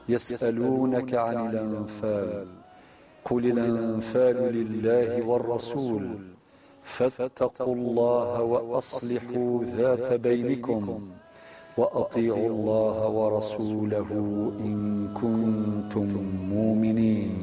يسألونك عن الأنفال قل الأنفال لله والرسول فاتقوا الله وأصلحوا ذات بينكم وأطيعوا الله ورسوله إن كنتم مؤمنين.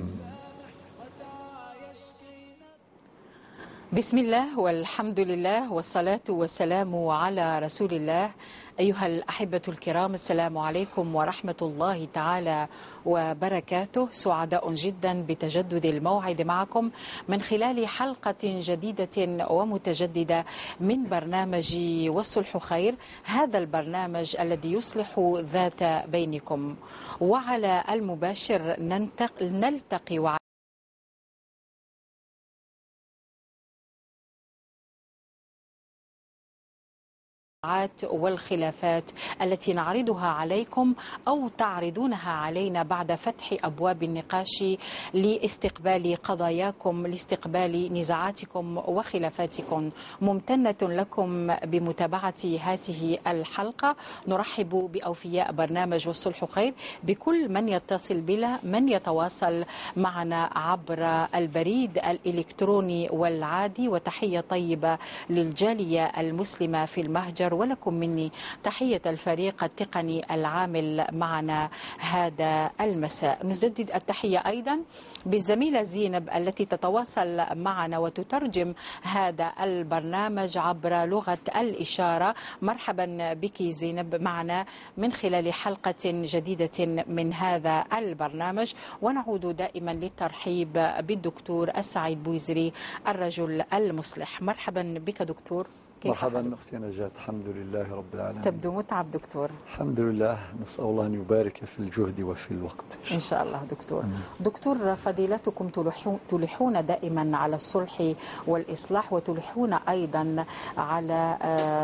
بسم الله والحمد لله والصلاة والسلام على رسول الله. أيها الأحبة الكرام، السلام عليكم ورحمة الله تعالى وبركاته. سعداء جدا بتجدد الموعد معكم من خلال حلقة جديدة ومتجددة من برنامج والصلح خير، هذا البرنامج الذي يصلح ذات بينكم. وعلى المباشر نلتقي والخلافات التي نعرضها عليكم أو تعرضونها علينا بعد فتح أبواب النقاش لاستقبال قضاياكم، لاستقبال نزاعاتكم وخلافاتكم. ممتنة لكم بمتابعة هذه الحلقة. نرحب بأوفياء برنامج والصلح خير، بكل من يتصل بنا، من يتواصل معنا عبر البريد الإلكتروني والعادي. وتحية طيبة للجالية المسلمة في المهجر، ولكم مني تحية الفريق التقني العامل معنا هذا المساء. نجدد التحية أيضا بالزميلة زينب التي تتواصل معنا وتترجم هذا البرنامج عبر لغة الإشارة. مرحبا بك زينب معنا من خلال حلقة جديدة من هذا البرنامج. ونعود دائما للترحيب بالدكتور السعيد بويزري، الرجل المصلح. مرحبا بك دكتور. مرحبا أختي نجاة، الحمد لله رب العالمين. تبدو متعب دكتور. الحمد لله، نسأل الله أن يبارك في الجهد وفي الوقت إن شاء الله دكتور. دكتور، فضيلتكم تلحون دائما على الصلح والإصلاح، وتلحون أيضا على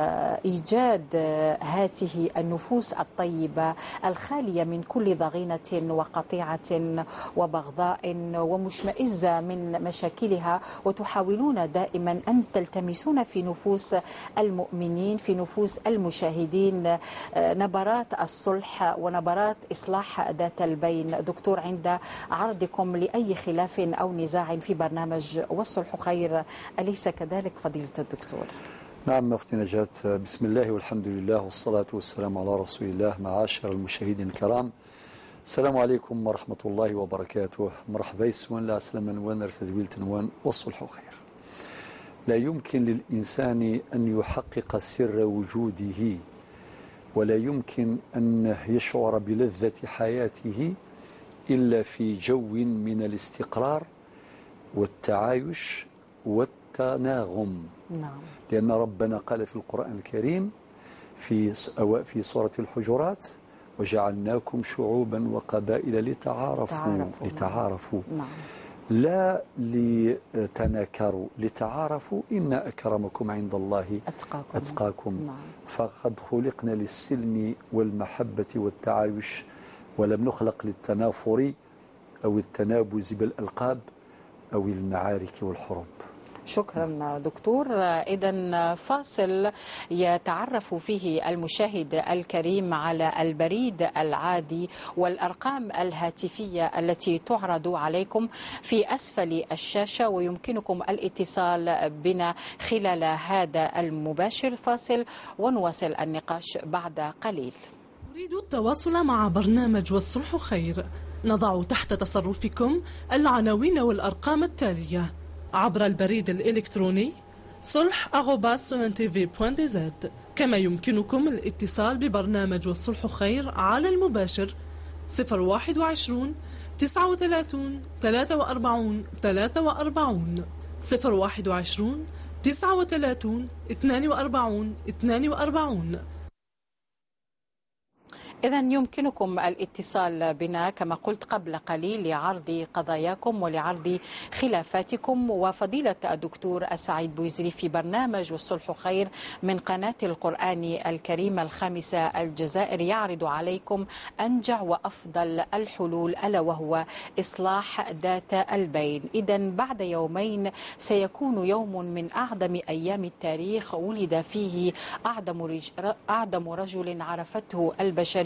إيجاد هذه النفوس الطيبة الخالية من كل ضغينة وقطيعة وبغضاء ومشمئزة من مشاكلها، وتحاولون دائما أن تلتمسون في نفوس المؤمنين، في نفوس المشاهدين، نبرات الصلح ونبرات إصلاح ذات البين. دكتور، عند عرضكم لأي خلاف أو نزاع في برنامج والصلح خير، أليس كذلك فضيلة الدكتور؟ نعم أختي نجاة، بسم الله والحمد لله والصلاة والسلام على رسول الله. معاشر المشاهدين الكرام، السلام عليكم ورحمة الله وبركاته. مرحبا سوان لا سلما ونرفذ تنوان والصلح خير. لا يمكن للإنسان أن يحقق سر وجوده، ولا يمكن أن يشعر بلذة حياته إلا في جو من الاستقرار والتعايش والتناغم. نعم. لأن ربنا قال في القرآن الكريم في سورة الحجرات: وجعلناكم شعوبا وقبائل لتعارفوا. نعم. لا لتناكروا، لتعارفوا. إن أكرمكم عند الله أتقاكم. نعم. فقد خلقنا للسلم والمحبة والتعايش، ولم نخلق للتنافر أو التنابز بالألقاب أو المعارك والحروب. شكرا دكتور. إذن فاصل يتعرف فيه المشاهد الكريم على البريد العادي والأرقام الهاتفية التي تعرض عليكم في أسفل الشاشة، ويمكنكم الاتصال بنا خلال هذا المباشر. فاصل ونواصل النقاش بعد قليل. نريد التواصل مع برنامج والصلح خير. نضع تحت تصرفكم العناوين والأرقام التالية عبر البريد الإلكتروني صلح@suntv.dz. كما يمكنكم الاتصال ببرنامج والصلح خير على المباشر 021 39 43 43 021 39 42 42. إذن يمكنكم الاتصال بنا كما قلت قبل قليل لعرض قضاياكم ولعرض خلافاتكم. وفضيلة الدكتور السعيد بويزري في برنامج والصلح خير من قناة القرآن الكريم الخامسة الجزائر يعرض عليكم أنجع وأفضل الحلول، ألا وهو إصلاح ذات البين. إذن بعد يومين سيكون يوم من أعظم أيام التاريخ ولد فيه أعظم رجل عرفته البشرية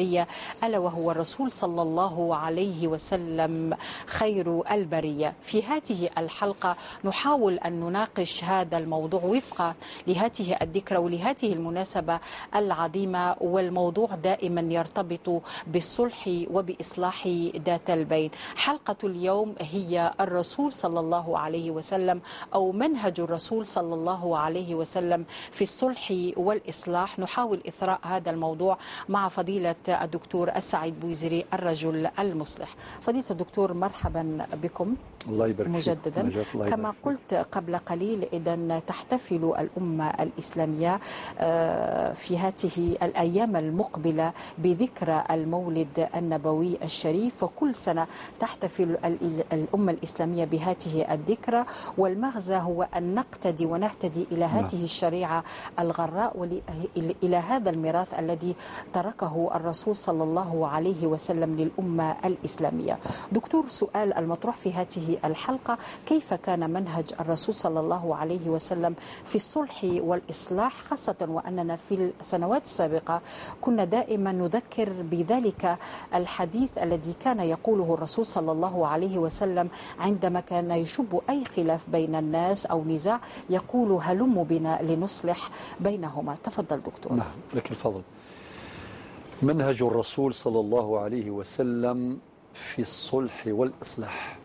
الإسلامية، ألا وهو الرسول صلى الله عليه وسلم خير البرية. في هذه الحلقة نحاول أن نناقش هذا الموضوع وفقا لهذه الذكرى ولهذه المناسبة العظيمة، والموضوع دائما يرتبط بالصلح وبإصلاح ذات البين. حلقة اليوم هي الرسول صلى الله عليه وسلم أو منهج الرسول صلى الله عليه وسلم في الصلح والإصلاح. نحاول إثراء هذا الموضوع مع فضيلة الدكتور السعيد بويزري الرجل المصلح. فضيلة الدكتور مرحبا بكم. الله يبارك مجددا. الله كما قلت قبل قليل، إذن تحتفل الأمة الإسلامية في هذه الأيام المقبلة بذكرى المولد النبوي الشريف، وكل سنة تحتفل الأمة الإسلامية بهذه الذكرى، والمغزى هو أن نقتدي ونهتدي إلى هذه الشريعة الغراء وإلى هذا الميراث الذي تركه الرسول صلى الله عليه وسلم للأمة الإسلامية. دكتور، سؤال المطروح في هذه الحلقة: كيف كان منهج الرسول صلى الله عليه وسلم في الصلح والإصلاح، خاصة وأننا في السنوات السابقة كنا دائما نذكر بذلك الحديث الذي كان يقوله الرسول صلى الله عليه وسلم عندما كان يشب أي خلاف بين الناس أو نزاع، يقول: هلموا بنا لنصلح بينهما. تفضل دكتور. نعم، لك الفضل. منهج الرسول صلى الله عليه وسلم في الصلح والإصلاح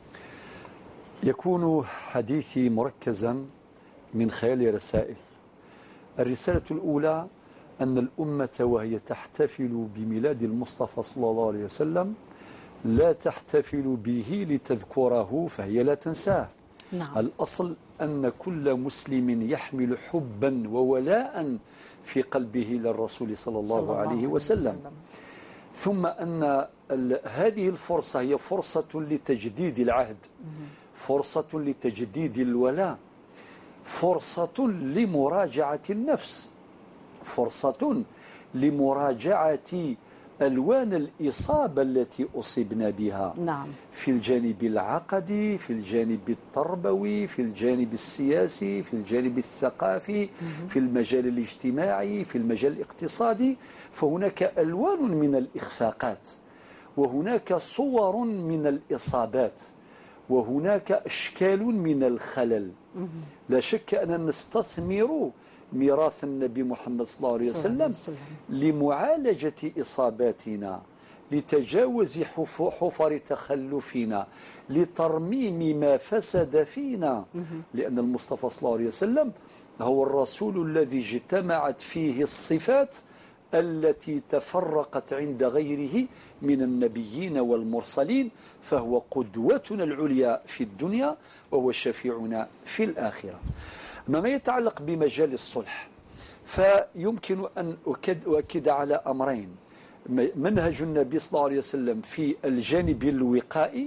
يكون حديثي مركزا من خلال رسائل. الرسالة الأولى أن الأمة وهي تحتفل بميلاد المصطفى صلى الله عليه وسلم لا تحتفل به لتذكره، فهي لا تنساه. نعم. الأصل أن كل مسلم يحمل حبا وولاء في قلبه للرسول صلى الله عليه وسلم. ثم أن هذه الفرصة هي فرصة لتجديد العهد، فرصة لتجديد الولاء، فرصة لمراجعة النفس، فرصة لمراجعة ألوان الإصابة التي أصبنا بها. نعم. في الجانب العقدي، في الجانب التربوي، في الجانب السياسي، في الجانب الثقافي، في المجال الاجتماعي، في المجال الاقتصادي. فهناك ألوان من الإخفاقات، وهناك صور من الإصابات، وهناك أشكال من الخلل. لا شك أننا نستثمر ميراث النبي محمد صلى الله عليه وسلم لمعالجة إصاباتنا، لتجاوز حفر تخلفنا، لترميم ما فسد فينا. لأن المصطفى صلى الله عليه وسلم هو الرسول الذي اجتمعت فيه الصفات التي تفرقت عند غيره من النبيين والمرسلين، فهو قدوتنا العليا في الدنيا وهو شفيعنا في الآخرة. ما يتعلق بمجال الصلح، فيمكن أن أؤكد على أمرين: منهج النبي صلى الله عليه وسلم في الجانب الوقائي،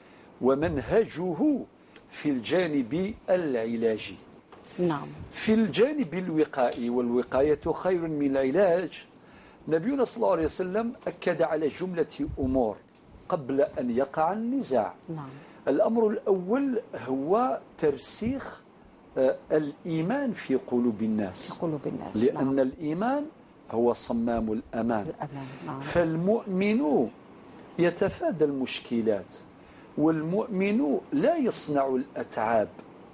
ومنهجه في الجانب العلاجي. نعم. في الجانب الوقائي، والوقاية خير من العلاج، نبينا صلى الله عليه وسلم أكد على جملة أمور قبل أن يقع النزاع. نعم. الأمر الأول هو ترسيخ الإيمان في قلوب الناس، في قلوب الناس. لأن نعم. الإيمان هو صمام الأمان. نعم. فالمؤمن يتفادى المشكلات، والمؤمن لا يصنع الأتعاب،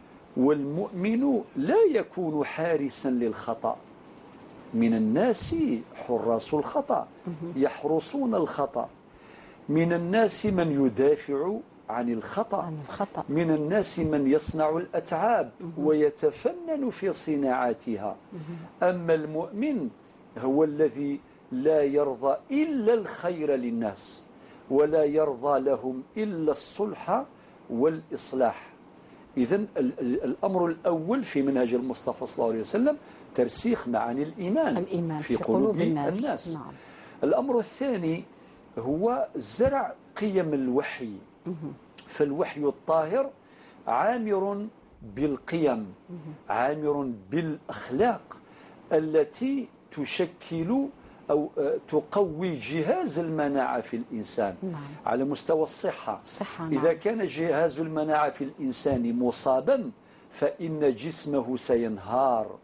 والمؤمن لا يكون حارسا للخطأ. من الناس حراس الخطأ يحرسون الخطأ، من الناس من يدافع عن الخطأ، من الناس من يصنع الأتعاب ويتفنن في صناعاتها. أما المؤمن هو الذي لا يرضى إلا الخير للناس، ولا يرضى لهم إلا الصلح والإصلاح. إذن الأمر الأول في منهج المصطفى صلى الله عليه وسلم ترسيخ معاني الإيمان في قلوب الناس. نعم. الأمر الثاني هو زرع قيم الوحي. فالوحي الطاهر عامر بالقيم، عامر بالأخلاق التي تشكل أو تقوي جهاز المناعة في الإنسان. نعم. على مستوى الصحة. نعم. إذا كان جهاز المناعة في الإنسان مصابا، فإن جسمه سينهار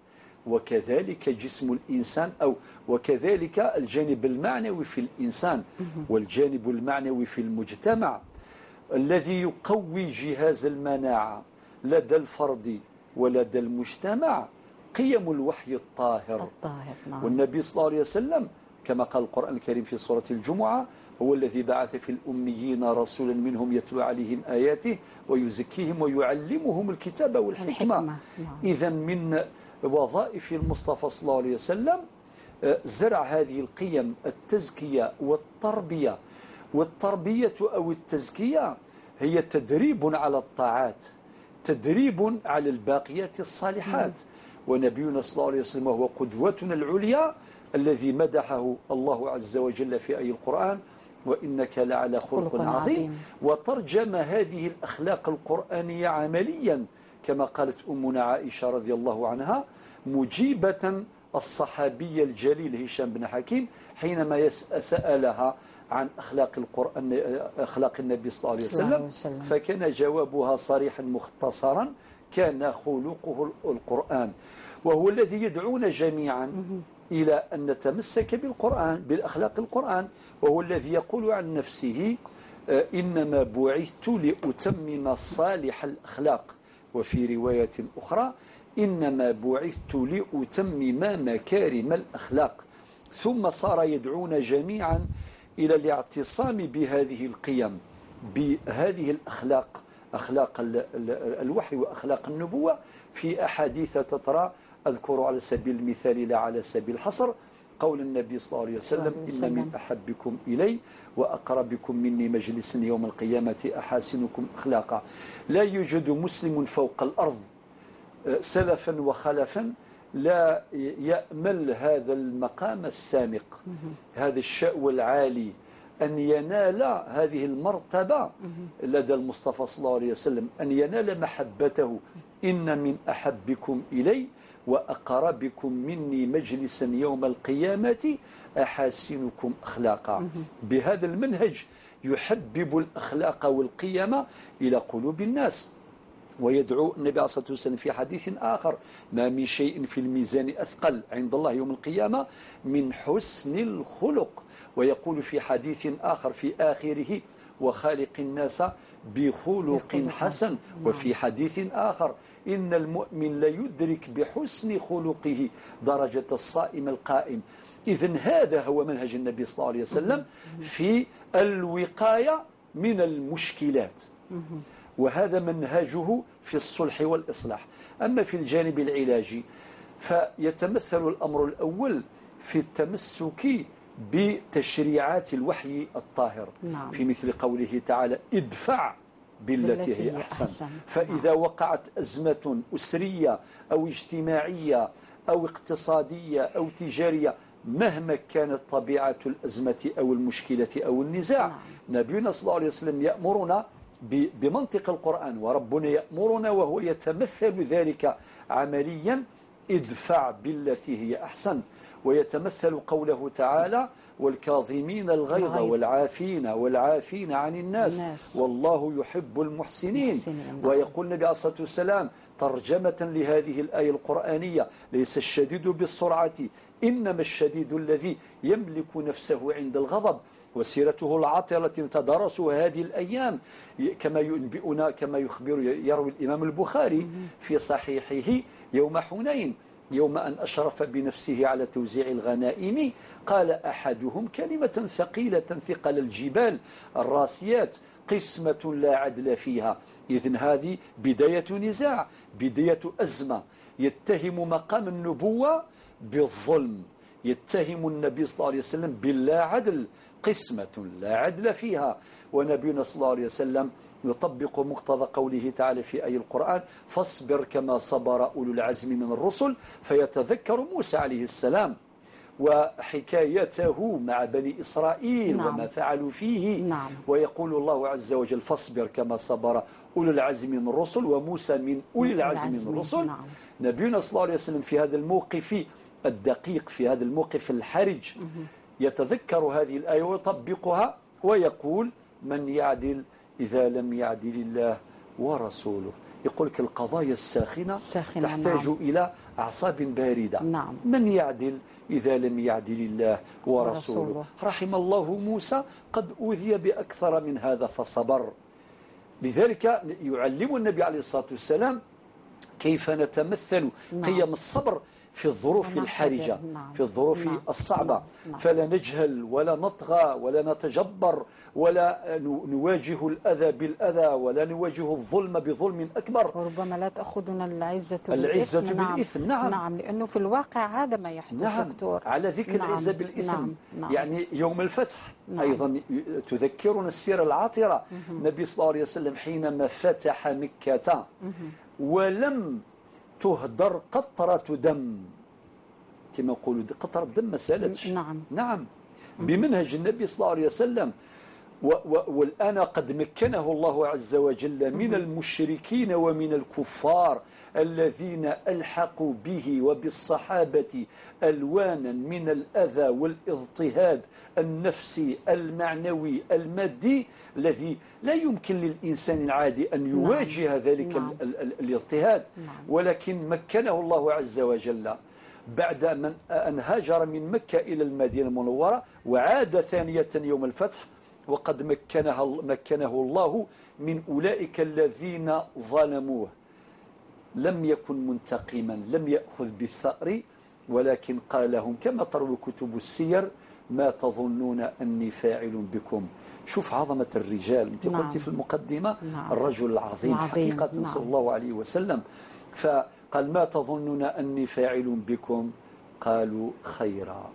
وكذلك جسم الإنسان أو وكذلك الجانب المعنوي في الإنسان والجانب المعنوي في المجتمع الذي يقوي جهاز المناعة لدى الفرد ولدى المجتمع قيم الوحي الطاهر. نعم. والنبي صلى الله عليه وسلم كما قال القرآن الكريم في سورة الجمعة هو الذي بعث في الأميين رسولا منهم يتلو عليهم آياته ويزكيهم ويعلمهم الكتاب والحكمة. نعم. إذن من وظائف المصطفى صلى الله عليه وسلم زرع هذه القيم التزكية والتربية. والتربية أو التزكية هي تدريب على الطاعات، تدريب على الباقيات الصالحات. ونبينا صلى الله عليه وسلم هو قدوتنا العليا الذي مدحه الله عز وجل في آي القرآن وإنك لعلى خلق عظيم. وترجم هذه الأخلاق القرآنية عمليا كما قالت أمنا عائشة رضي الله عنها مجيبة الصحابي الجليل هشام بن حكيم حينما سألها عن أخلاق القرآن أخلاق النبي صلى الله عليه وسلم فكان جوابها صريحا مختصرا كان خلقه القرآن. وهو الذي يدعونا جميعا إلى أن نتمسك بالقرآن بالأخلاق القرآن. وهو الذي يقول عن نفسه إنما بعثت لأتمم صالح الأخلاق. وفي رواية أخرى إنما بعثت لأتمم مكارم الأخلاق. ثم صار يدعونا جميعا إلى الاعتصام بهذه القيم بهذه الأخلاق أخلاق الوحي وأخلاق النبوة في أحاديث تترى. أذكر على سبيل المثال لا على سبيل الحصر قول النبي صلى الله عليه وسلم إن من أحبكم إلي وأقربكم مني مجلسا يوم القيامة أحاسنكم أخلاقا. لا يوجد مسلم فوق الأرض سلفا وخلفا لا يأمل هذا المقام السامق هذا الشأو العالي أن ينال هذه المرتبة لدى المصطفى صلى الله عليه وسلم أن ينال محبته. إن من أحبكم إلي وأقربكم مني مجلسا يوم القيامة أحاسنكم أخلاقا. بهذا المنهج يحبب الأخلاق والقيم إلى قلوب الناس. ويدعو النبي عليه الصلاة والسلام في حديث آخر ما من شيء في الميزان أثقل عند الله يوم القيامة من حسن الخلق. ويقول في حديث آخر في آخره وخالق الناس بخلق حسن. وفي حديث آخر إن المؤمن ليدرك بحسن خلقه درجة الصائم القائم. إذن هذا هو منهج النبي صلى الله عليه وسلم في الوقاية من المشكلات وهذا منهجه في الصلح والإصلاح. أما في الجانب العلاجي فيتمثل الأمر الأول في التمسك بتشريعات الوحي الطاهر. نعم. في مثل قوله تعالى ادفع بالتي هي أحسن. فإذا وقعت أزمة أسرية أو اجتماعية أو اقتصادية أو تجارية مهما كانت طبيعة الأزمة أو المشكلة أو النزاع نبينا صلى الله عليه وسلم يأمرنا بمنطق القرآن وربنا يأمرنا وهو يتمثل ذلك عمليا ادفع بالتي هي أحسن. ويتمثل قوله تعالى والكاظمين الغيظ والعافين عن الناس والله يحب المحسنين. ويقول النبي عليه الصلاة والسلام ترجمة لهذه الآية القرآنية ليس الشديد بالسرعة إنما الشديد الذي يملك نفسه عند الغضب. وسيرته العاطرة التي نتدارسها هذه الأيام كما ينبئنا كما يروي الإمام البخاري في صحيحه يوم حنين يوم أن أشرف بنفسه على توزيع الغنائم قال أحدهم كلمة ثقيلة ثقل الجبال الراسيات قسمة لا عدل فيها. إذن هذه بداية نزاع بداية أزمة يتهم مقام النبوة بالظلم يتهم النبي صلى الله عليه وسلم باللا عدل قسمة لا عدل فيها. ونبينا صلى الله عليه وسلم يطبق مقتضى قوله تعالى في آي القرآن فاصبر كما صبر أولو العزم من الرسل. فيتذكر موسى عليه السلام وحكايته مع بني إسرائيل وما فعلوا فيه ويقول الله عز وجل فاصبر كما صبر أولو العزم من الرسل وموسى من أولي العزم من الرسل. نبينا صلى الله عليه وسلم في هذا الموقف الدقيق في هذا الموقف الحرج يتذكر هذه الآية ويطبقها ويقول من يعدل إذا لم يعدل الله ورسوله. يقول لك القضايا الساخنة تحتاج نعم. إلى أعصاب باردة. نعم. من يعدل إذا لم يعدل الله ورسوله؟ رحم الله موسى قد أوذي بأكثر من هذا فصبر. لذلك يعلم النبي عليه الصلاة والسلام كيف نتمثل قيم الصبر في الظروف الحرجة، في الظروف الصعبة. فلا نجهل ولا نطغى ولا نتجبر ولا نواجه الأذى بالأذى ولا نواجه الظلم بظلم أكبر. وربما لا تأخذنا العزة بالإثم. نعم، لأنه في الواقع هذا ما يحدث دكتور. على ذكر العزة بالإثم، يعني يوم الفتح أيضا تذكرنا السيرة العاطرة. النبي صلى الله عليه وسلم حينما فتح مكة ولم تهدر قطرة دم، كما يقولوا قطرة دم ما سالتش. نعم بمنهج النبي صلى الله عليه وسلم. والآن قد مكنه الله عز وجل من المشركين ومن الكفار الذين ألحقوا به وبالصحابة ألوانا من الأذى والاضطهاد النفسي المعنوي المادي الذي لا يمكن للإنسان العادي أن يواجه ذلك الاضطهاد. ولكن مكنه الله عز وجل بعد أن هاجر من مكة إلى المدينة المنورة وعاد ثانية يوم الفتح، وقد مكنه الله من أولئك الذين ظلموه. لم يكن منتقما، لم يأخذ بالثأر، ولكن قال لهم كما تروي كتب السير: ما تظنون أني فاعل بكم. شوف عظمة الرجال. أنت قلت في المقدمة الرجل العظيم حقيقة صلى الله عليه وسلم. فقال: ما تظنون أني فاعل بكم؟ قالوا: خيرا.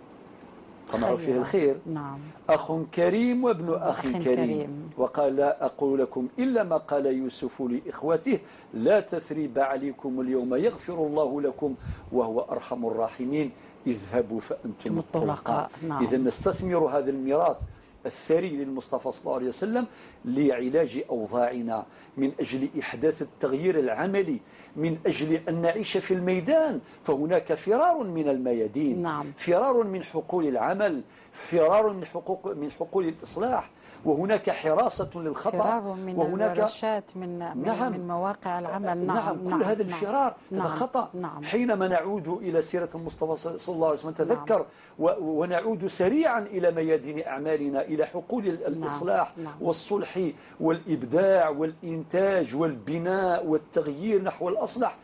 طمعوا فيه الخير. أخ كريم وابن أخ كريم. وقال: لا أقول لكم إلا ما قال يوسف لإخوته: لا تثريب عليكم اليوم يغفر الله لكم وهو أرحم الراحمين، اذهبوا فأنتم الطلقاء. إذا نستثمر هذا الميراث الثري للمصطفى صلى الله عليه وسلم لعلاج أوضاعنا، من أجل إحداث التغيير العملي، من أجل أن نعيش في الميدان. فهناك فرار من الميادين، فرار من حقول العمل، فرار من حقول الإصلاح، وهناك حراسة للخطأ، فرار من الورشات من مواقع العمل. كل هذا الفرار هذا خطأ. حينما نعود إلى سيرة المصطفى صلى الله عليه وسلم نتذكر ونعود سريعا إلى ميادين أعمالنا، إلى حقول الإصلاح والصلح والإبداع والإنتاج والبناء والتغيير نحو الأصلح.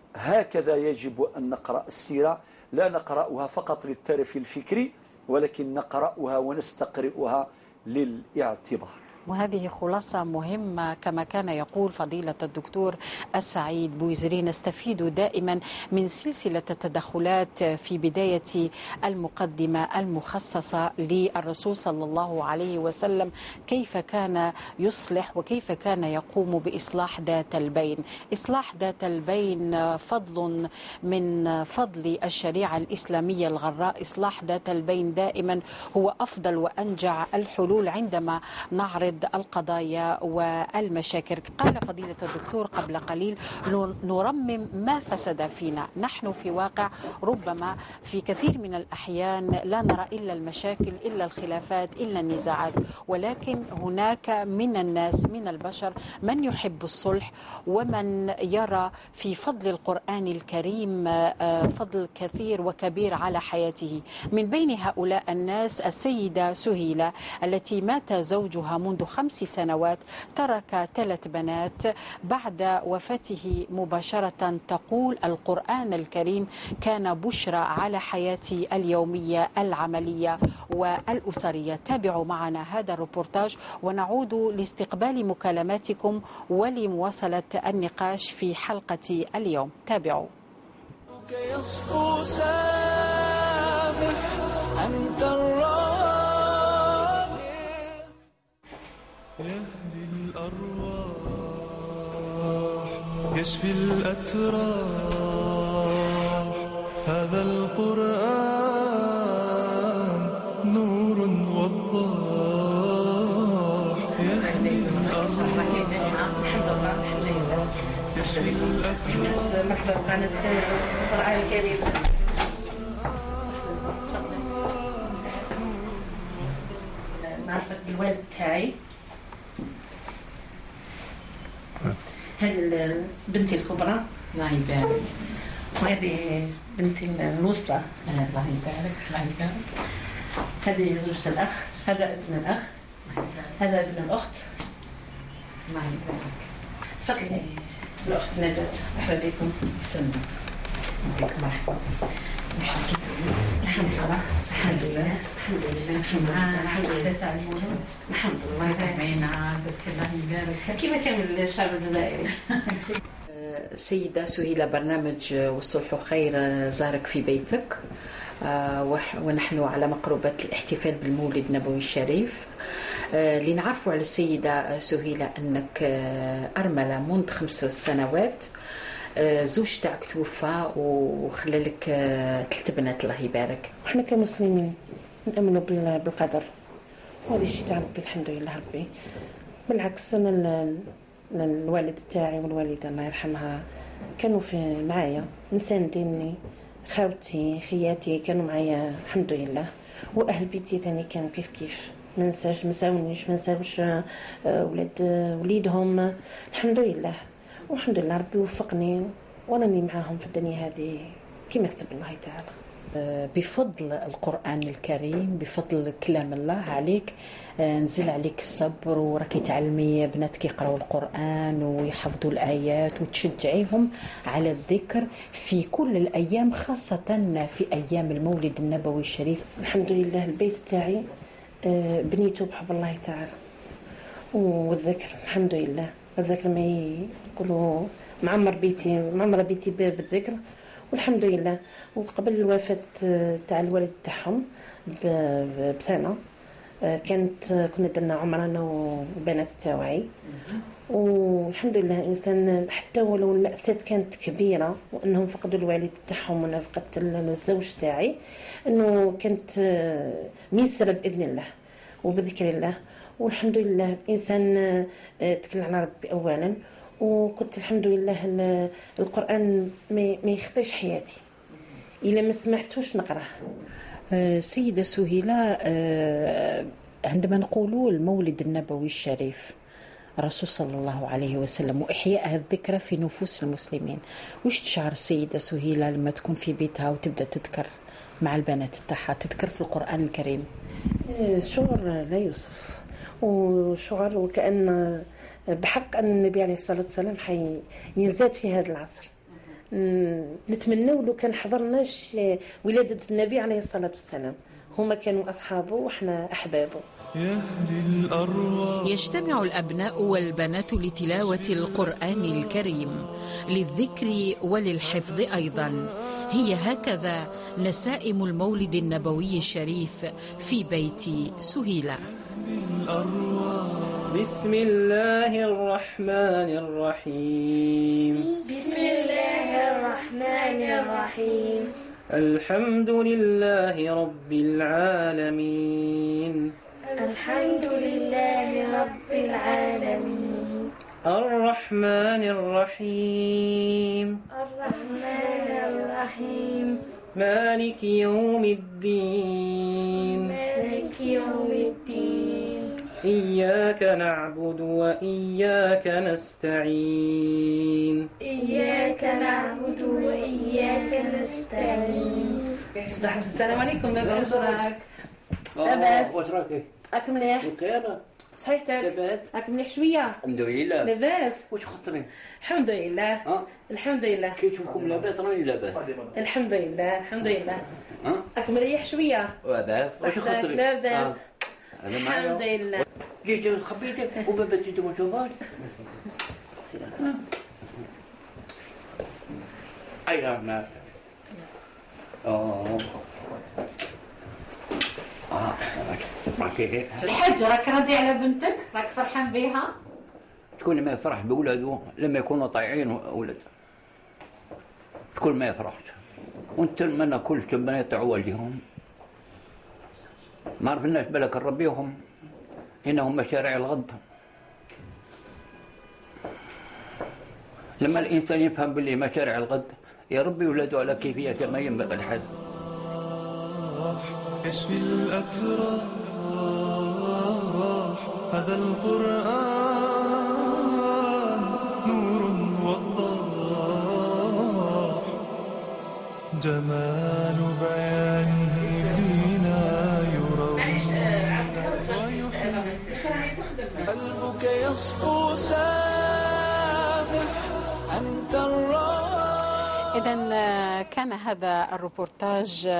هكذا يجب أن نقرأ السيرة، لا نقرأها فقط للترف الفكري، ولكن نقرأها ونستقرئها للاعتبار. وهذه خلاصة مهمة كما كان يقول فضيلة الدكتور السعيد بويزري. نستفيد دائما من سلسلة التدخلات في بداية المقدمة المخصصة للرسول صلى الله عليه وسلم، كيف كان يصلح وكيف كان يقوم بإصلاح ذات البين. إصلاح ذات البين فضل من فضل الشريعة الإسلامية الغراء. إصلاح ذات البين دائما هو أفضل وأنجع الحلول عندما نعرض القضايا والمشاكل. قال فضيلة الدكتور قبل قليل: نرمم ما فسد فينا. نحن في واقع ربما في كثير من الأحيان لا نرى إلا المشاكل، إلا الخلافات، إلا النزاعات، ولكن هناك من الناس من البشر من يحب الصلح ومن يرى في فضل القرآن الكريم فضل كثير وكبير على حياته. من بين هؤلاء الناس السيدة سهيلة التي مات زوجها منذ 5 سنوات، ترك 3 بنات. بعد وفاته مباشرة تقول: القرآن الكريم كان بشرى على حياتي اليومية العملية والأسرية. تابعوا معنا هذا الروبورتاج ونعود لاستقبال مكالماتكم ولمواصلة النقاش في حلقة اليوم. تابعوا. يصفو سامح أنت الراحم يهدي الأرواح يشفي الأتراح. هذا القرآن نور وضاح يهدي الأرواح يشفي الأتراح. مرحبا بقناة القرآن الكريم. معرفة بالوالد تاعي هذه بنتي الكبرى الله يبارك. وهذه بنتي الوسطى الله يبارك. الله يبارك. هذه زوجة الأخ، هذا ابن الأخ، هذا ابن الأخت. الله يبارك. تفضلي الأخت نجاة، مرحبا بكم. سلام. يعطيك مرحبا. الحمد لله، الحمد لله، الحمد لله. الحمد لله تعلمون. الحمد لله. فاهمين عادت. الله يبارك. كيف كامل الشعب الجزائري. سيدة سهيلة، برنامج والصلح خير زارك في بيتك، ونحن على مقربة الاحتفال بالمولد النبوي الشريف. لنعرف على السيدة سهيلة أنك أرملة منذ 5 سنوات، زوج تاعك توفى وخلالك 3 بنات الله يبارك. احنا كمسلمين نؤمنوا بالقدر، وهذا الشيء تاع ربي الحمد لله. ربي بالعكس، انا الوالد تاعي والوالده الله يرحمها كانوا معايا مسانديني، خاوتي خياتي كانوا معايا الحمد لله، واهل بيتي ثاني كانوا كيف ما نساوش وليدهم الحمد لله. والحمد لله ربي وفقني وراني معاهم في الدنيا هذه كما كتب الله تعالى. بفضل القرآن الكريم، بفضل كلام الله عليك، نزل عليك الصبر، وراكي تعلمي بناتك يقراوا القرآن ويحفظوا الآيات وتشجعيهم على الذكر في كل الأيام، خاصة في أيام المولد النبوي الشريف. الحمد لله البيت تاعي بنيته بحب الله تعالى، والذكر الحمد لله. الذكر ما يقولوا معمر بيتي بالذكر والحمد لله. وقبل الوفاة تاع الوالد تاعهم بسنة كنا درنا عمرة انا وبنات تاوعي، والحمد لله الانسان حتى ولو المأساة كانت كبيرة وانهم فقدوا الوالد تاعهم وانا فقدت الزوج تاعي، انه كانت ميسرة باذن الله وبذكر الله. والحمد لله الانسان تكل على ربي اولا، وكنت الحمد لله القرآن ما يخطيش حياتي إلا ما سمعتوش نقراه. سيدة سهيلة، عندما نقول المولد النبوي الشريف الرسول صلى الله عليه وسلم وإحياء الذكرى في نفوس المسلمين، وش تشعر السيدة سهيلة لما تكون في بيتها وتبدأ تذكر مع البنات تاعها، تذكر في القرآن الكريم؟ شعور لا يوصف، وشعور وكأن بحق أن النبي عليه الصلاة والسلام ينزاد في هذا العصر. نتمنى لو كان حضرناش ولادة النبي عليه الصلاة والسلام، هما كانوا أصحابه وإحنا أحبابه. يجتمع الأبناء والبنات لتلاوة القرآن الكريم، للذكر وللحفظ أيضا. هي هكذا نسائم المولد النبوي الشريف في بيت سهيلة. بسم الله الرحمن الرحيم. بسم الله الرحمن الرحيم. الحمد لله رب العالمين. الحمد لله رب العالمين. الرحمن الرحيم. الرحمن الرحيم. مالك يوم الدين. مالك يوم الدين. إياك نعبد وإياك نستعين. إياك نعبد وإياك نستعين. السلام عليكم بابا، واش راك؟ لاباس؟ واش راك؟ راك مليح؟ بخير؟ صحيحتك؟ لاباس؟ راك مليح شوية؟ الحمد لله. لاباس؟ واش خطري؟ الحمد لله. الحمد لله. كي تشوفكم لاباس راني لاباس. الحمد لله الحمد لله. راك مريح شوية؟ لاباس. واش صحتك؟ خطري؟ لاباس. الحمد لله. جيت خبيتك وبابا جيت ما تشوفهاش. اي انا الحج راك راضي على بنتك؟ راك فرحان بها؟ شكون ما يفرح بولده لما يكونوا طايعين ولد؟ شكون ما يفرحش؟ ونتمنى كل البنات عوالجهم، ما عرفناش بالك نربيهم، إنهم مشاريع الغد. لما الإنسان يفهم باللي مشاريع الغد يربي ولاده على كيفية ما ينبغي الحد. يشفي الأتراح هذا القرآن نور وضاح جمال بيانه فينا يروينا ويحيي قلبك يصفو سامح أنت إذن كان هذا الروبورتاج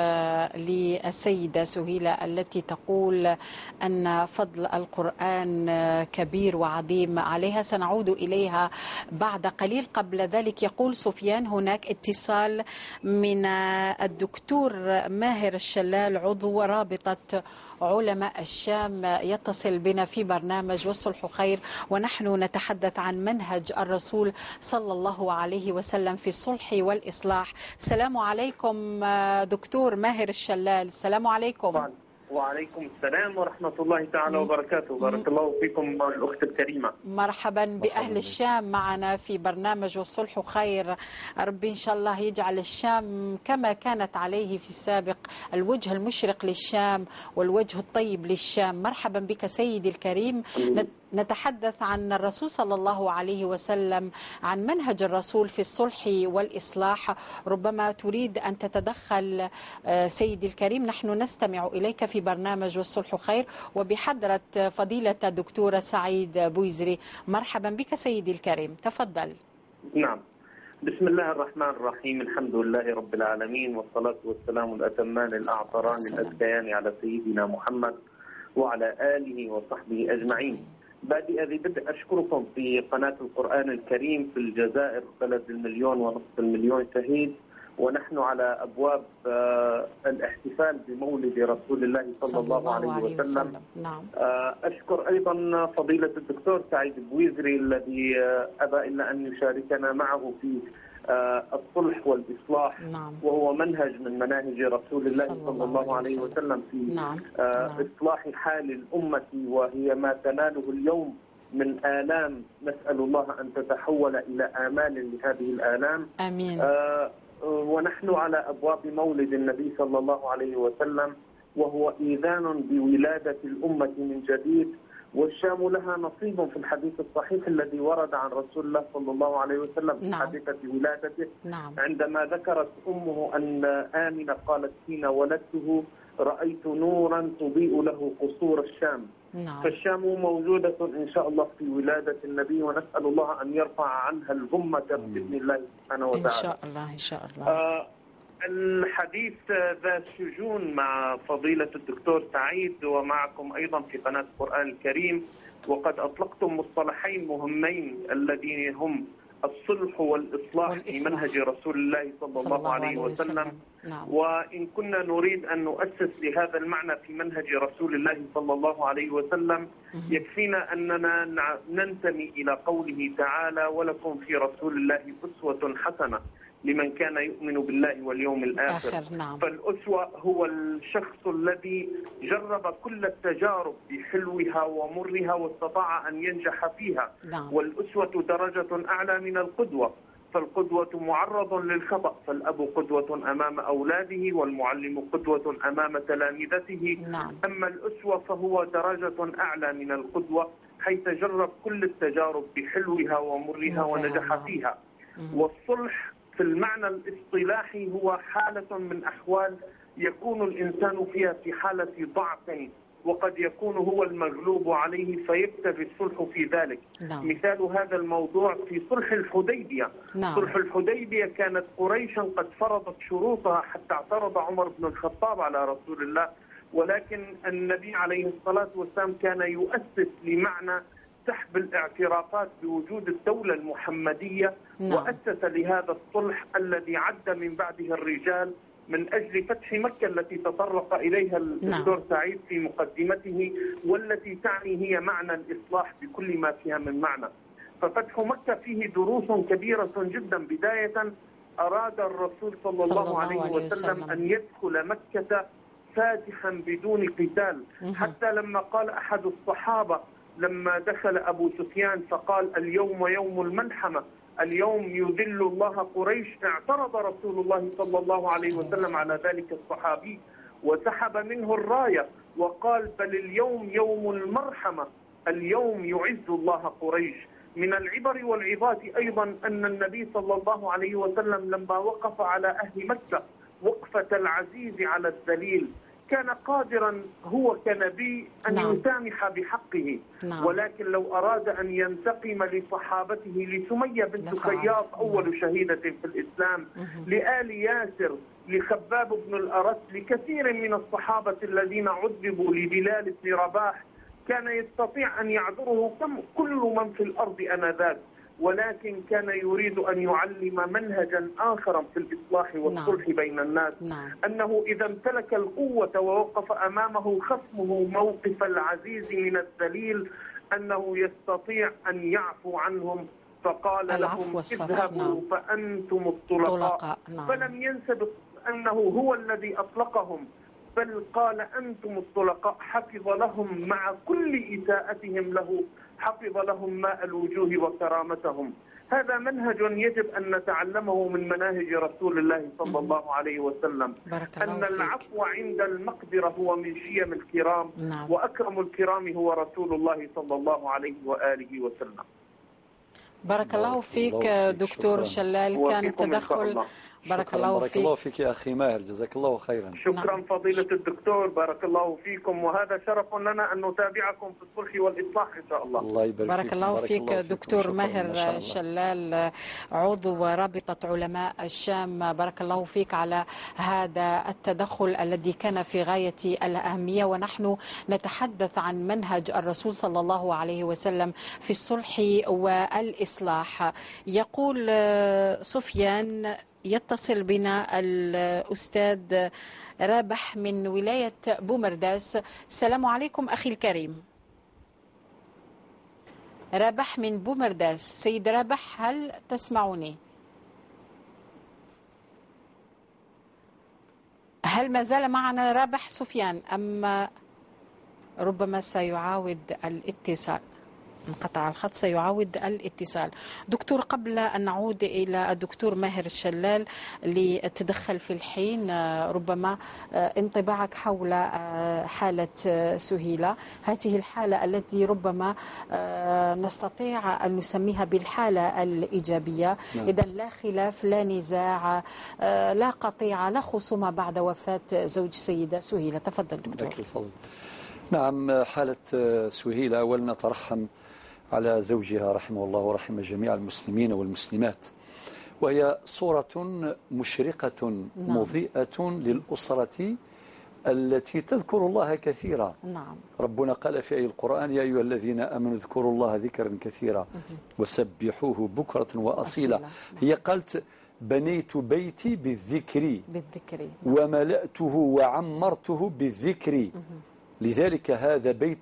للسيدة سهيلة التي تقول أن فضل القرآن كبير وعظيم عليها. سنعود إليها بعد قليل. قبل ذلك يقول سفيان هناك اتصال من الدكتور ماهر الشلال عضو رابطة علماء الشام، يتصل بنا في برنامج والصلح خير، ونحن نتحدث عن منهج الرسول صلى الله عليه وسلم في الصلح والإصلاح. السلام عليكم دكتور ماهر الشلال. السلام عليكم. وعليكم السلام ورحمة الله تعالى وبركاته. بارك الله فيكم الأخت الكريمة. مرحبا بأهل الشام معنا في برنامج والصلح خير. ربي إن شاء الله يجعل الشام كما كانت عليه في السابق، الوجه المشرق للشام والوجه الطيب للشام. مرحبا بك سيدي الكريم. نتحدث عن الرسول صلى الله عليه وسلم، عن منهج الرسول في الصلح والإصلاح. ربما تريد أن تتدخل سيدي الكريم، نحن نستمع إليك في برنامج والصلح خير وبحضرة فضيلة الدكتورة سعيد بويزري. مرحبا بك سيدي الكريم، تفضل. نعم، بسم الله الرحمن الرحيم، الحمد لله رب العالمين، والصلاة والسلام الأتمان الأعطران الأزكيان على سيدنا محمد وعلى آله وصحبه أجمعين. بادئ ذي بدء أشكركم في قناة القرآن الكريم في الجزائر، بلد 1,500,000 شهيد، ونحن على أبواب الاحتفال بمولد رسول الله صلى الله عليه وسلم. نعم. أشكر أيضا فضيلة الدكتور سعيد بويزري الذي أبى إلا أن يشاركنا معه في الصلح والإصلاح. نعم. وهو منهج من مناهج رسول الله صلى الله عليه وسلم في إصلاح حال الأمة، وهي ما تناله اليوم من آلام. نسأل الله أن تتحول إلى آمال لهذه الآلام. آمين. ونحن على أبواب مولد النبي صلى الله عليه وسلم، وهو إيذان بولادة الأمة من جديد، والشام لها نصيب في الحديث الصحيح الذي ورد عن رسول الله صلى الله عليه وسلم في حادثة ولادته. نعم. عندما ذكرت أمه أن آمنة قالت حين ولدته رأيت نورا تضيء له قصور الشام. نعم. فالشام موجودة إن شاء الله في ولادة النبي، ونسأل الله أن يرفع عنها الغمة بإذن الله سبحانه وتعالى. إن شاء الله إن شاء الله. الحديث ذا الشجون مع فضيلة الدكتور سعيد ومعكم أيضا في قناة القرآن الكريم، وقد أطلقتم مصطلحين مهمين الذين هم الصلح والإصلاح في منهج رسول الله صلى الله عليه وسلم. نعم. وإن كنا نريد أن نؤسس لهذا المعنى في منهج رسول الله صلى الله عليه وسلم، يكفينا أننا ننتمي إلى قوله تعالى: ولكم في رسول الله أسوة حسنة لمن كان يؤمن بالله واليوم الآخر. نعم. فالأسوة هو الشخص الذي جرب كل التجارب بحلوها ومرها واستطاع أن ينجح فيها. نعم. والأسوة درجة أعلى من القدوة، فالقدوة معرض للخطأ، فالأب قدوة أمام أولاده، والمعلم قدوة أمام تلامذته. نعم. أما الأسوة فهو درجة أعلى من القدوة، حيث جرب كل التجارب بحلوها ومرها ونجح فيها. والصلح في المعنى الاصطلاحي هو حالة من أحوال يكون الإنسان فيها في حالة ضعف، وقد يكون هو المغلوب عليه فيبتغي الصلح في ذلك. نعم. مثال هذا الموضوع في صلح الحديبية. نعم. صلح الحديبية كانت قريشا قد فرضت شروطها حتى اعترض عمر بن الخطاب على رسول الله، ولكن النبي عليه الصلاة والسلام كان يؤسس لمعنى سحب الاعترافات بوجود الدولة المحمدية. نعم. وأسس لهذا الصلح الذي عد من بعده الرجال من أجل فتح مكة التي تطرق إليها الدكتور سعيد في مقدمته، والتي تعني هي معنى الإصلاح بكل ما فيها من معنى. ففتح مكة فيه دروس كبيرة جدا. بداية أراد الرسول صلى الله عليه وسلم أن يدخل مكة فاتحا بدون قتال، حتى لما قال أحد الصحابة لما دخل أبو سفيان فقال: اليوم يوم الملحمة، اليوم يذل الله قريش، اعترض رسول الله صلى الله عليه وسلم على ذلك الصحابي وسحب منه الراية وقال: بل اليوم يوم المرحمة، اليوم يعز الله قريش. من العبر والعظات أيضا أن النبي صلى الله عليه وسلم لما وقف على أهل مكة وقفة العزيز على الذليل كان قادرا هو كنبي أن يسامح بحقه، ولكن لو أراد أن ينتقم لصحابته، لسمية بنت خياط أول شهيدة في الإسلام، لآل ياسر، لخباب بن الأرت، لكثير من الصحابة الذين عذبوا، لبلال بن رباح، كان يستطيع أن يعذره كل من في الأرض آنذاك، ولكن كان يريد أن يعلم منهجا آخرا في الإصلاح والصلح بين الناس، أنه إذا امتلك القوة ووقف أمامه خصمه موقف العزيز من الذليل أنه يستطيع أن يعفو عنهم، فقال لهم اذهبوا فأنتم الطلقاء. فلم ينسب أنه هو الذي أطلقهم، بل قال أنتم الطلقاء، حفظ لهم مع كل إساءتهم له، حفظ لهم ماء الوجوه وكرامتهم. هذا منهج يجب أن نتعلمه من مناهج رسول الله صلى الله عليه وسلم، أن العفو عند المقدرة هو من شيم الكرام، وأكرم الكرام هو رسول الله صلى الله عليه وآله وسلم. بارك الله فيك دكتور شلال، كان تدخل. بارك الله فيك. بارك الله فيك يا أخي ماهر، جزاك الله خيرا. شكرا فضيلة الدكتور، بارك الله فيكم، وهذا شرف لنا أن نتابعكم في الصلح والإصلاح إن شاء الله. الله يبارك بارك الله فيك دكتور ماهر شلال، عضو رابطة علماء الشام. بارك الله فيك على هذا التدخل الذي كان في غاية الأهمية، ونحن نتحدث عن منهج الرسول صلى الله عليه وسلم في الصلح والإصلاح. يقول سفيان، يتصل بنا الأستاذ رابح من ولاية بومرداس. السلام عليكم أخي الكريم. رابح من بومرداس. سيد رابح، هل تسمعني؟ هل ما زال معنا رابح سفيان أم ربما سيعاود الاتصال؟ انقطع الخط، سيعاود الاتصال. دكتور، قبل أن نعود إلى الدكتور ماهر الشلال لتدخل في الحين، ربما انطباعك حول حالة سهيلة، هذه الحالة التي ربما نستطيع أن نسميها بالحالة الإيجابية. إذا لا خلاف، لا نزاع، لا قطيعة، لا خصومة بعد وفاة زوج سيدة سهيلة. تفضل دكتور. نعم، حالة سهيلة أولا نترحم على زوجها رحمه الله ورحم جميع المسلمين والمسلمات، وهي صورة مشرقة مضيئة للأسرة التي تذكر الله كثيرا. ربنا قال في آية القرآن: يا أيها الذين آمنوا اذكروا الله ذكرا كثيرا وسبحوه بكرة وأصيلا. هي قالت: بنيت بيتي بالذكر وملأته وعمرته بالذكر، لذلك هذا بيت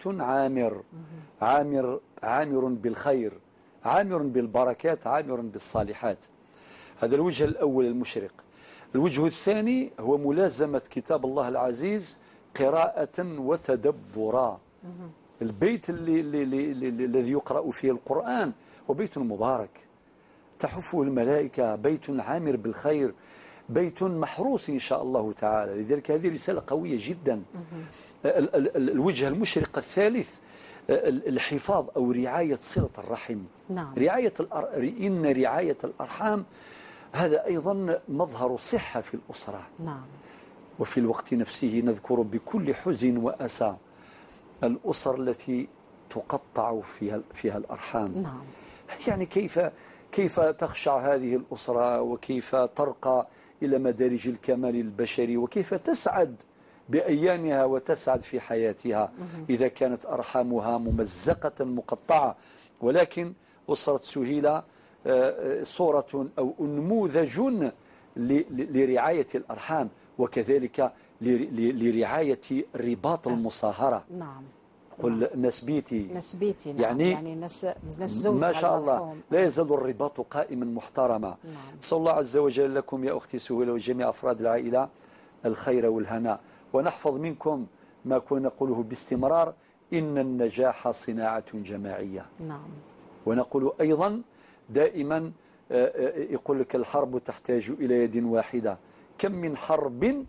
عامر بالخير، عامر بالبركات، عامر بالصالحات. هذا الوجه الأول المشرق. الوجه الثاني هو ملازمة كتاب الله العزيز قراءة وتدبرا. البيت الذي يقرأ فيه القرآن هو بيت مبارك تحفه الملائكة، بيت عامر بالخير، بيت محروس إن شاء الله تعالى. لذلك هذه رسالة قوية جدا. الوجه المشرق الثالث الحفاظ أو رعاية صلة الرحم. إن رعاية الأرحام هذا أيضا مظهر صحة في الأسرة. وفي الوقت نفسه نذكر بكل حزن وأسى الأسر التي تقطع فيها الأرحام. يعني كيف تخشع هذه الأسرة، وكيف ترقى إلى مدارج الكمال البشري، وكيف تسعد بأيامها وتسعد في حياتها إذا كانت أرحامها ممزقة مقطعة. ولكن أسرة سهيلة صورة أو نموذج لرعاية الأرحام، وكذلك لرعاية رباط المصاهرة. قل نسبيتي يعني نسزوج ما شاء الله، لا يزال الرباط قائما محترما. صلى الله عز وجل لكم يا أختي سهيلة وجميع أفراد العائلة الخير والهناء، ونحفظ منكم ما كنا نقوله باستمرار: إن النجاح صناعة جماعية. ونقول أيضا دائما، يقول لك: الحرب تحتاج إلى يد واحدة، كم من حرب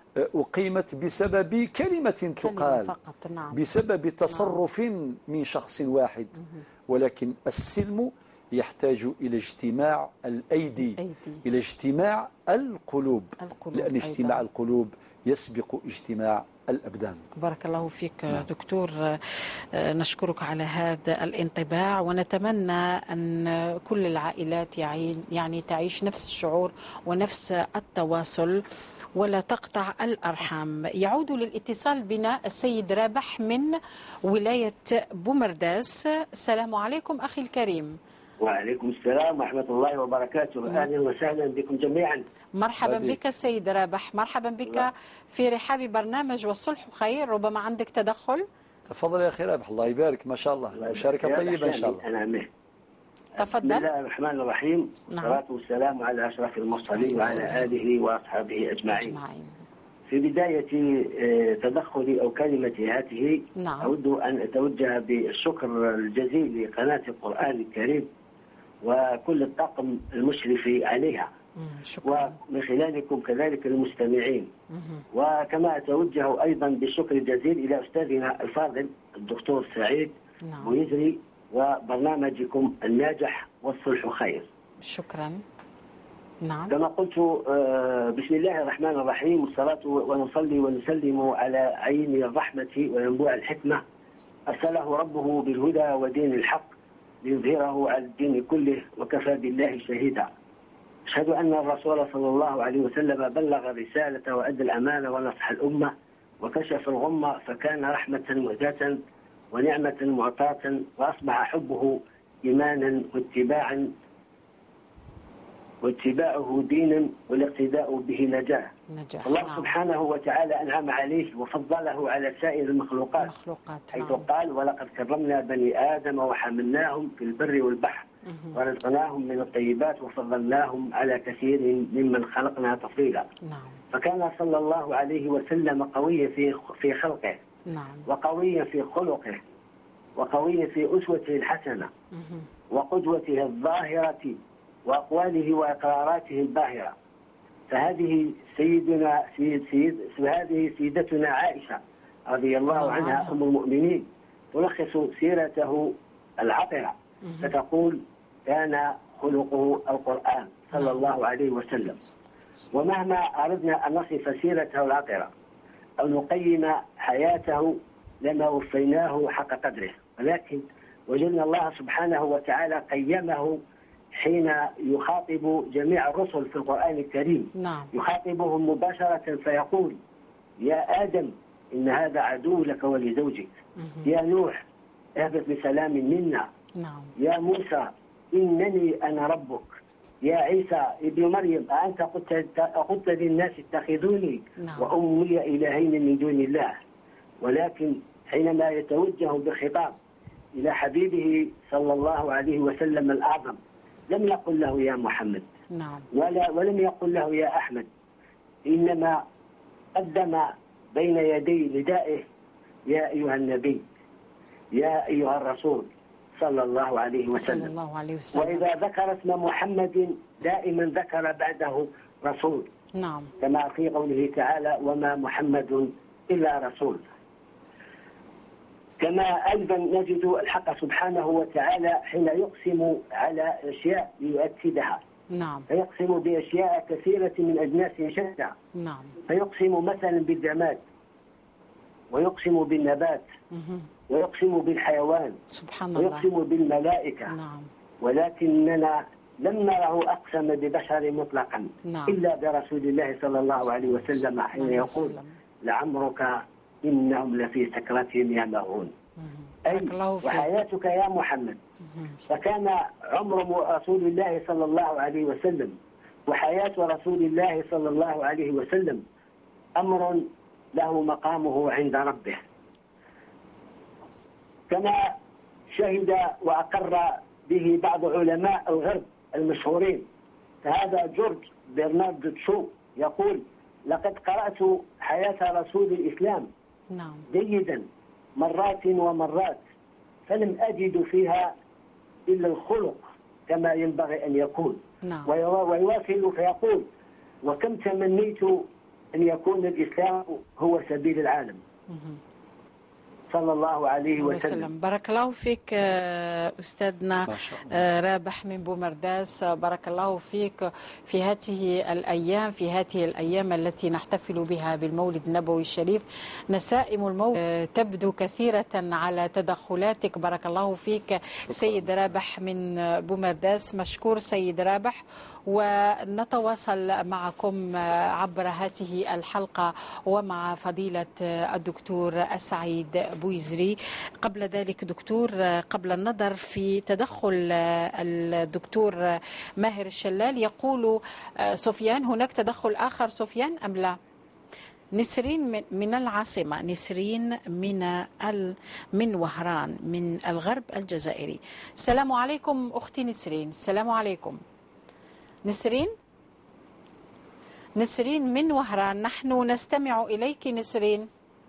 أقيمت بسبب كلمة تقال فقط. نعم. بسبب تصرف من شخص واحد. ولكن السلم يحتاج إلى اجتماع الأيدي، إلى اجتماع القلوب، لأن اجتماع القلوب يسبق اجتماع الأبدان. بارك الله فيك دكتور، نشكرك على هذا الانطباع، ونتمنى أن كل العائلات يعني تعيش نفس الشعور ونفس التواصل ولا تقطع الأرحام. يعود للاتصال بنا السيد رابح من ولاية بومرداس. السلام عليكم أخي الكريم. وعليكم السلام ورحمة الله وبركاته. أهلا وسهلا بكم جميعا. مرحبا بك السيد رابح، مرحبا بك في رحاب برنامج والصلح خير. ربما عندك تدخل؟ تفضل يا أخي رابح، الله يبارك، ما شاء الله، مشاركة طيبة إن شاء الله. تفضل. بسم الله الرحمن الرحيم، والصلاة والسلام على أشرف المرسلين وعلى آله وأصحابه أجمعين. في بداية تدخلي أو كلمتي هذه أود أن أتوجه بالشكر الجزيل لقناة القرآن الكريم وكل الطاقم المشرف عليها، ومن خلالكم كذلك المستمعين. وكما أتوجه أيضا بالشكر الجزيل إلى أستاذنا الفاضل الدكتور سعيد بويزري وبرنامجكم الناجح والصلح خير. شكرا. نعم. كما قلت، بسم الله الرحمن الرحيم، والصلاة ونصلي ونسلم على عين الرحمة وينبوع الحكمة، أرسله ربه بالهدى ودين الحق ليظهره على الدين كله وكفى بالله شهيدا. أشهد أن الرسول صلى الله عليه وسلم بلغ الرسالة وأدى الأمانة ونصح الأمة وكشف الغمة، فكان رحمة مهداة ونعمة معطاة، وأصبح حبه إيمانا واتباعه دينا والاقتداء به نجاة. الله سبحانه وتعالى أنعم عليه وفضله على سائر المخلوقات حيث قال: ولقد كرمنا بني آدم وحملناهم في البر والبحر ورزقناهم من الطيبات وفضلناهم على كثير ممن خلقنا تفضيلا. فكان صلى الله عليه وسلم قويا في خلقه، وقويا في خلقه، وقويا في أسوته الحسنة وقدوته الظاهرة وأقواله وإقراراته الباهرة. فهذه سيدتنا عائشة رضي الله عنها أم المؤمنين تلخص سيرته العطرة فتقول: كان خلقه القرآن صلى الله عليه وسلم. ومهما أردنا أن نصف سيرته العطرة أو نقيم حياته لما وفيناه حق قدره، ولكن وجدنا الله سبحانه وتعالى قيمه حين يخاطب جميع الرسل في القرآن الكريم. يخاطبهم مباشرة فيقول: يا آدم إن هذا عدو لك ولزوجك. يا نوح اهبط بسلام منا. يا موسى إنني أنا ربك. يا عيسى ابن مريم أأنت قلت للناس اتخذوني وأمي إلهين من دون الله. ولكن حينما يتوجه بالخطاب إلى حبيبه صلى الله عليه وسلم الأعظم لم يقل له يا محمد، ولم يقل له يا أحمد، إنما قدم بين يدي ندائه: يا أيها النبي، يا أيها الرسول صلى الله عليه وسلم. وإذا ذكر اسم محمد دائما ذكر بعده رسول، كما في قوله تعالى: وما محمد إلا رسول. كما أيضا نجد الحق سبحانه وتعالى حين يقسم على أشياء ليؤكدها. فيقسم بأشياء كثيرة من أجناس شتى. فيقسم مثلا بالجماد، ويقسم بالنبات، ويقسم بالحيوان، ويقسم بالملائكة. ولكننا لم نره أقسم ببشر مطلقا إلا برسول الله صلى الله عليه وسلم حين يقول: لعمرك إنهم لفي سكرتهم يعمهون. أي وحياتك يا محمد. فكان عمر رسول الله صلى الله عليه وسلم وحياة رسول الله صلى الله عليه وسلم أمر له مقامه عند ربه، كما شهد وأقر به بعض علماء الغرب المشهورين. فهذا جورج برنارد شو يقول: لقد قرأت حياة رسول الإسلام جيدا مرات ومرات، فلم أجد فيها إلا الخلق كما ينبغي أن يكون. ويواصل فيقول: وكم تمنيت أن يكون الإسلام هو سبيل العالم صلى الله عليه وسلم. بارك الله فيك أستاذنا رابح من بومرداس، بارك الله فيك في هذه الأيام التي نحتفل بها بالمولد النبوي الشريف. نسائم المولد تبدو كثيرة على تدخلاتك، بارك الله فيك سيد رابح من بومرداس. مشكور سيد رابح، ونتواصل معكم عبر هذه الحلقة ومع فضيلة الدكتور سعيد بويزري. قبل ذلك دكتور، قبل النظر في تدخل الدكتور ماهر الشلال، يقول سفيان هناك تدخل آخر سفيان أم لا؟ نسرين من العاصمة، نسرين من وهران من الغرب الجزائري. السلام عليكم أختي نسرين. السلام عليكم نسرين من وهران، نحن نستمع إليك نسرين.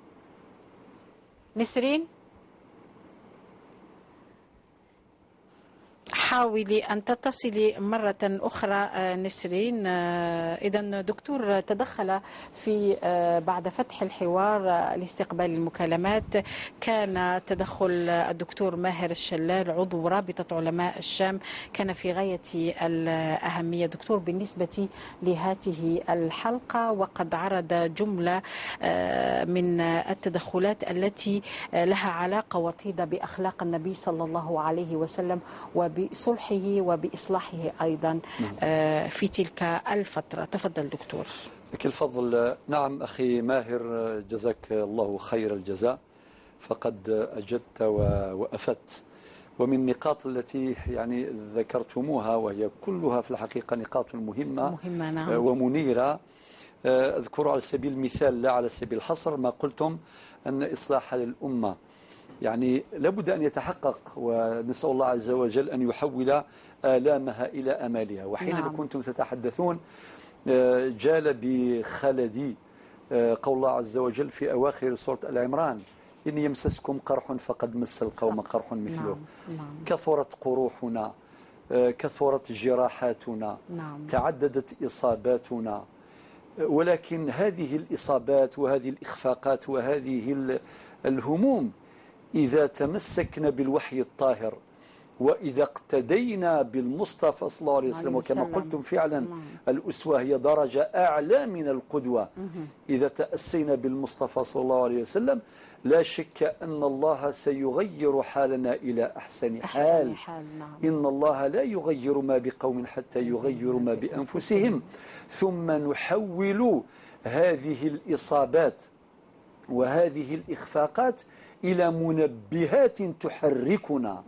حاولي أن تتصلي مرة أخرى نسرين. إذن دكتور تدخل في بعد فتح الحوار لاستقبال المكالمات، كان تدخل الدكتور ماهر الشلال عضو رابطة علماء الشام كان في غاية الأهمية دكتور بالنسبة لهذه الحلقة، وقد عرض جملة من التدخلات التي لها علاقة وطيدة بأخلاق النبي صلى الله عليه وسلم وبصلحه وبإصلاحه أيضا في تلك الفترة. تفضل دكتور. لك الفضل. نعم أخي ماهر، جزاك الله خير الجزاء، فقد أجدت وأفدت. ومن النقاط التي يعني ذكرتموها وهي كلها في الحقيقة نقاط مهمة نعم. ومنيرة. أذكر على سبيل المثال لا على سبيل الحصر ما قلتم أن إصلاح للأمة يعني لابد أن يتحقق، ونسأل الله عز وجل أن يحول آلامها إلى أمالها. وحينما كنتم تتحدثون جال بخلدي قول الله عز وجل في أواخر سورة العمران: إن يمسسكم قرح فقد مس القوم قرح مثله. كثرت قروحنا، كثرت جراحاتنا، تعددت إصاباتنا، ولكن هذه الإصابات وهذه الإخفاقات وهذه الهموم إذا تمسكنا بالوحي الطاهر وإذا اقتدينا بالمصطفى صلى الله عليه وسلم، وكما قلتم فعلا الأسوة هي درجة أعلى من القدوة. إذا تأسينا بالمصطفى صلى الله عليه وسلم لا شك أن الله سيغير حالنا إلى أحسن حال. إن الله لا يغير ما بقوم حتى يغيروا ما بأنفسهم. ثم نحول هذه الإصابات وهذه الإخفاقات إلى منبهات تحركنا،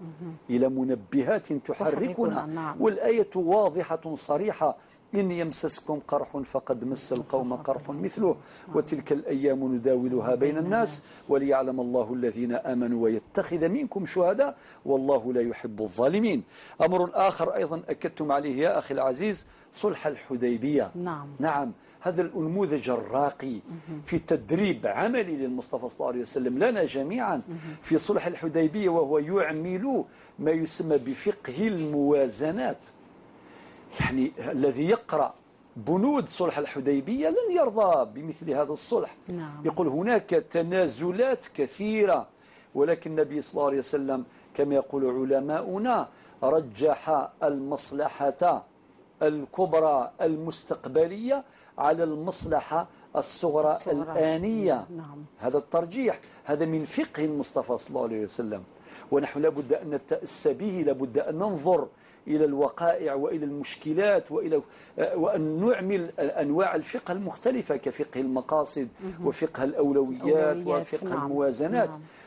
والآية واضحة صريحة: إن يمسسكم قرح فقد مس القوم قرح مثله وتلك الأيام نداولها بين الناس وليعلم الله الذين آمنوا ويتخذ منكم شهداء والله لا يحب الظالمين. أمر آخر أيضا أكدتم عليه يا أخي العزيز: صلح الحديبية. نعم، هذا النموذج الراقي في تدريب عملي للمصطفى صلى الله عليه وسلم لنا جميعا في صلح الحديبية، وهو يعمل ما يسمى بفقه الموازنات. يعني الذي يقرأ بنود صلح الحديبية لن يرضى بمثل هذا الصلح. يقول هناك تنازلات كثيرة، ولكن النبي صلى الله عليه وسلم كما يقول علماؤنا رجح المصلحة الكبرى المستقبلية على المصلحة الصغرى الآنية. هذا الترجيح هذا من فقه المصطفى صلى الله عليه وسلم، ونحن لابد أن نتأسى به، لابد أن ننظر إلى الوقائع وإلى المشكلات وأن نعمل أنواع الفقه المختلفة كفقه المقاصد وفقه الأولويات وفقه الموازنات.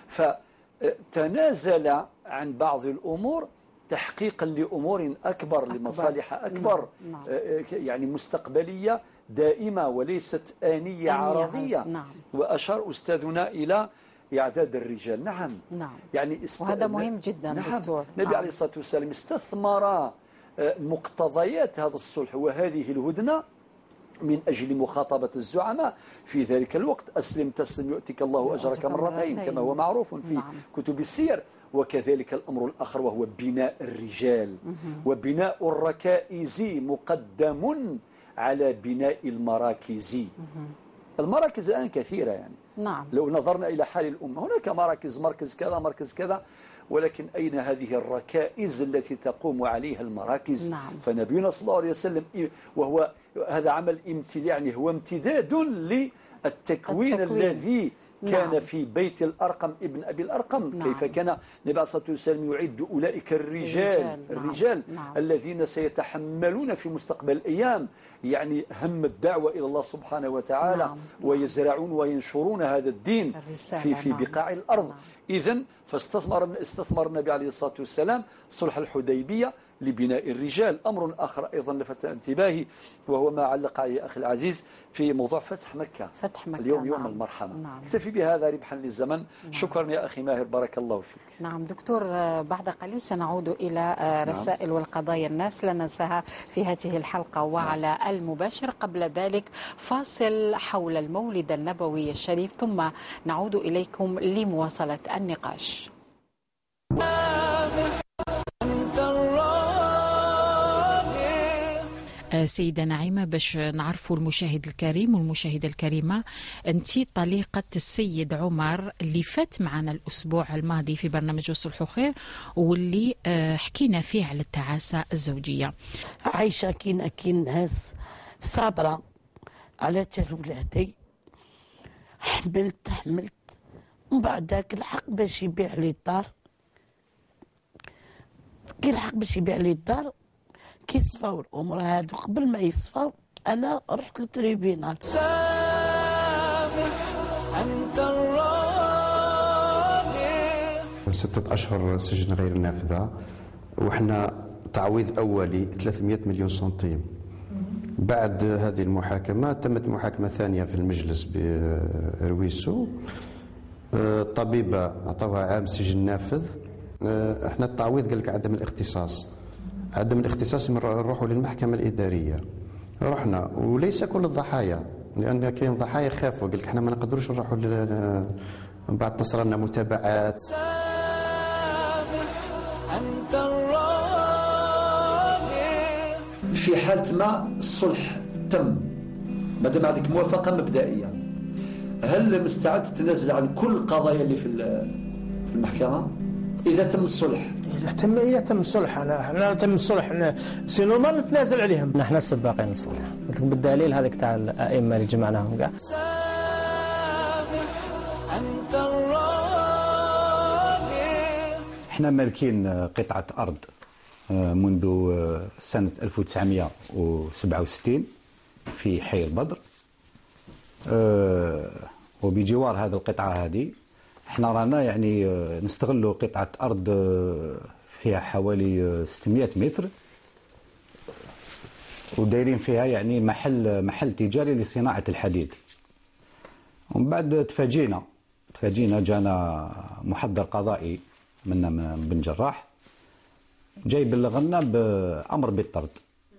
فتنازل عن بعض الأمور تحقيقا لأمور أكبر لمصالح أكبر يعني مستقبلية دائمة وليست آنية عرضية. وأشار أستاذنا إلى إعداد الرجال. نعم. يعني وهذا مهم جدا. دكتور. النبي عليه الصلاة والسلام استثمر مقتضيات هذا الصلح وهذه الهدنة من أجل مخاطبة الزعماء في ذلك الوقت. أسلم تسلم يؤتك الله أجرك مرتين كما هو معروف في كتب السير. وكذلك الأمر الآخر وهو بناء الرجال، وبناء الركائز مقدم على بناء المراكز. المراكز الآن كثيرة يعني. نعم. لو نظرنا إلى حال الأمة هناك مركز كذا مركز كذا، ولكن أين هذه الركائز التي تقوم عليها المراكز؟ نعم. فنبينا صلى الله عليه وسلم وهو هذا عمل امتداد، يعني هو امتداد للتكوين الذي كان نعم. في بيت الأرقم ابن أبي الأرقم. نعم. كيف كان النبي صلى الله عليه وسلم يعد أولئك الرجال نعم. الذين سيتحملون في مستقبل الأيام يعني هم الدعوة إلى الله سبحانه وتعالى. نعم. ويزرعون وينشرون هذا الدين في نعم. بقاع الأرض. نعم. إذن فاستثمر النبي عليه الصلاة والسلام صلح الحديبية لبناء الرجال. أمر آخر أيضا لفت انتباهي وهو ما علق عليه أخي العزيز في موضوع فتح مكة. اليوم يوم المرحمة. نعم. اكتفي بهذا ربحا للزمن. نعم. شكرا يا أخي ماهر، بارك الله فيك. نعم دكتور، بعد قليل سنعود إلى رسائل والقضايا الناس لا ننساها في هذه الحلقة وعلى المباشر. قبل ذلك فاصل حول المولد النبوي الشريف، ثم نعود إليكم لمواصلة النقاش. سيدة نعيمة، باش نعرفوا المشاهد الكريم والمشاهدة الكريمة، أنت طليقة السيد عمر اللي فات معنا الأسبوع الماضي في برنامج الصلح وخير، واللي حكينا فيه على التعاسة الزوجية. عايشة كين ناس صابرة على تال ولادي، حملت ومن بعد ذاك الحق باش يبيع لي الدار، كي الحق باش يبيع لي الدار كي صفاو الامور هادو، قبل ما يصفاو انا رحت للتريبينال. أنت الراضي. 6 أشهر سجن غير نافذة، وإحنا تعويض أولي 300 مليون سنتيم. بعد هذه المحاكمة تمت محاكمة ثانية في المجلس برويسو، طبيبة أعطوها عام سجن نافذ. إحنا التعويض قال لك عدم الاختصاص، عدم الاختصاص نروحوا للمحكمة الإدارية. رحنا وليس كل الضحايا، لأن كاين ضحايا خافوا، قال لك احنا ما نقدروش نروحوا بعد تصل لنا متابعات. أنت الراضي. في حالة ما الصلح تم، مادام عندك موافقة مبدئية، هل مستعد تتنازل عن كل القضايا اللي في المحكمة إذا تم الصلح؟ إذا تم الصلح أنا تم الصلح سينو ما نتنازل عليهم. نحن السباقين الصلح، قلت لك بالدليل هذيك تاع الأئمة اللي جمعناهم كاع. أنت الراضي. احنا مالكين قطعة أرض منذ سنة 1967 في حي البدر، وبجوار هذه القطعة هذه احنا رانا يعني نستغلوا قطعة أرض فيها حوالي 600 متر، ودايرين فيها يعني محل تجاري لصناعة الحديد. ومن بعد تفاجئنا جانا محضر قضائي من بن جراح جاي بلغنا بأمر بالطرد.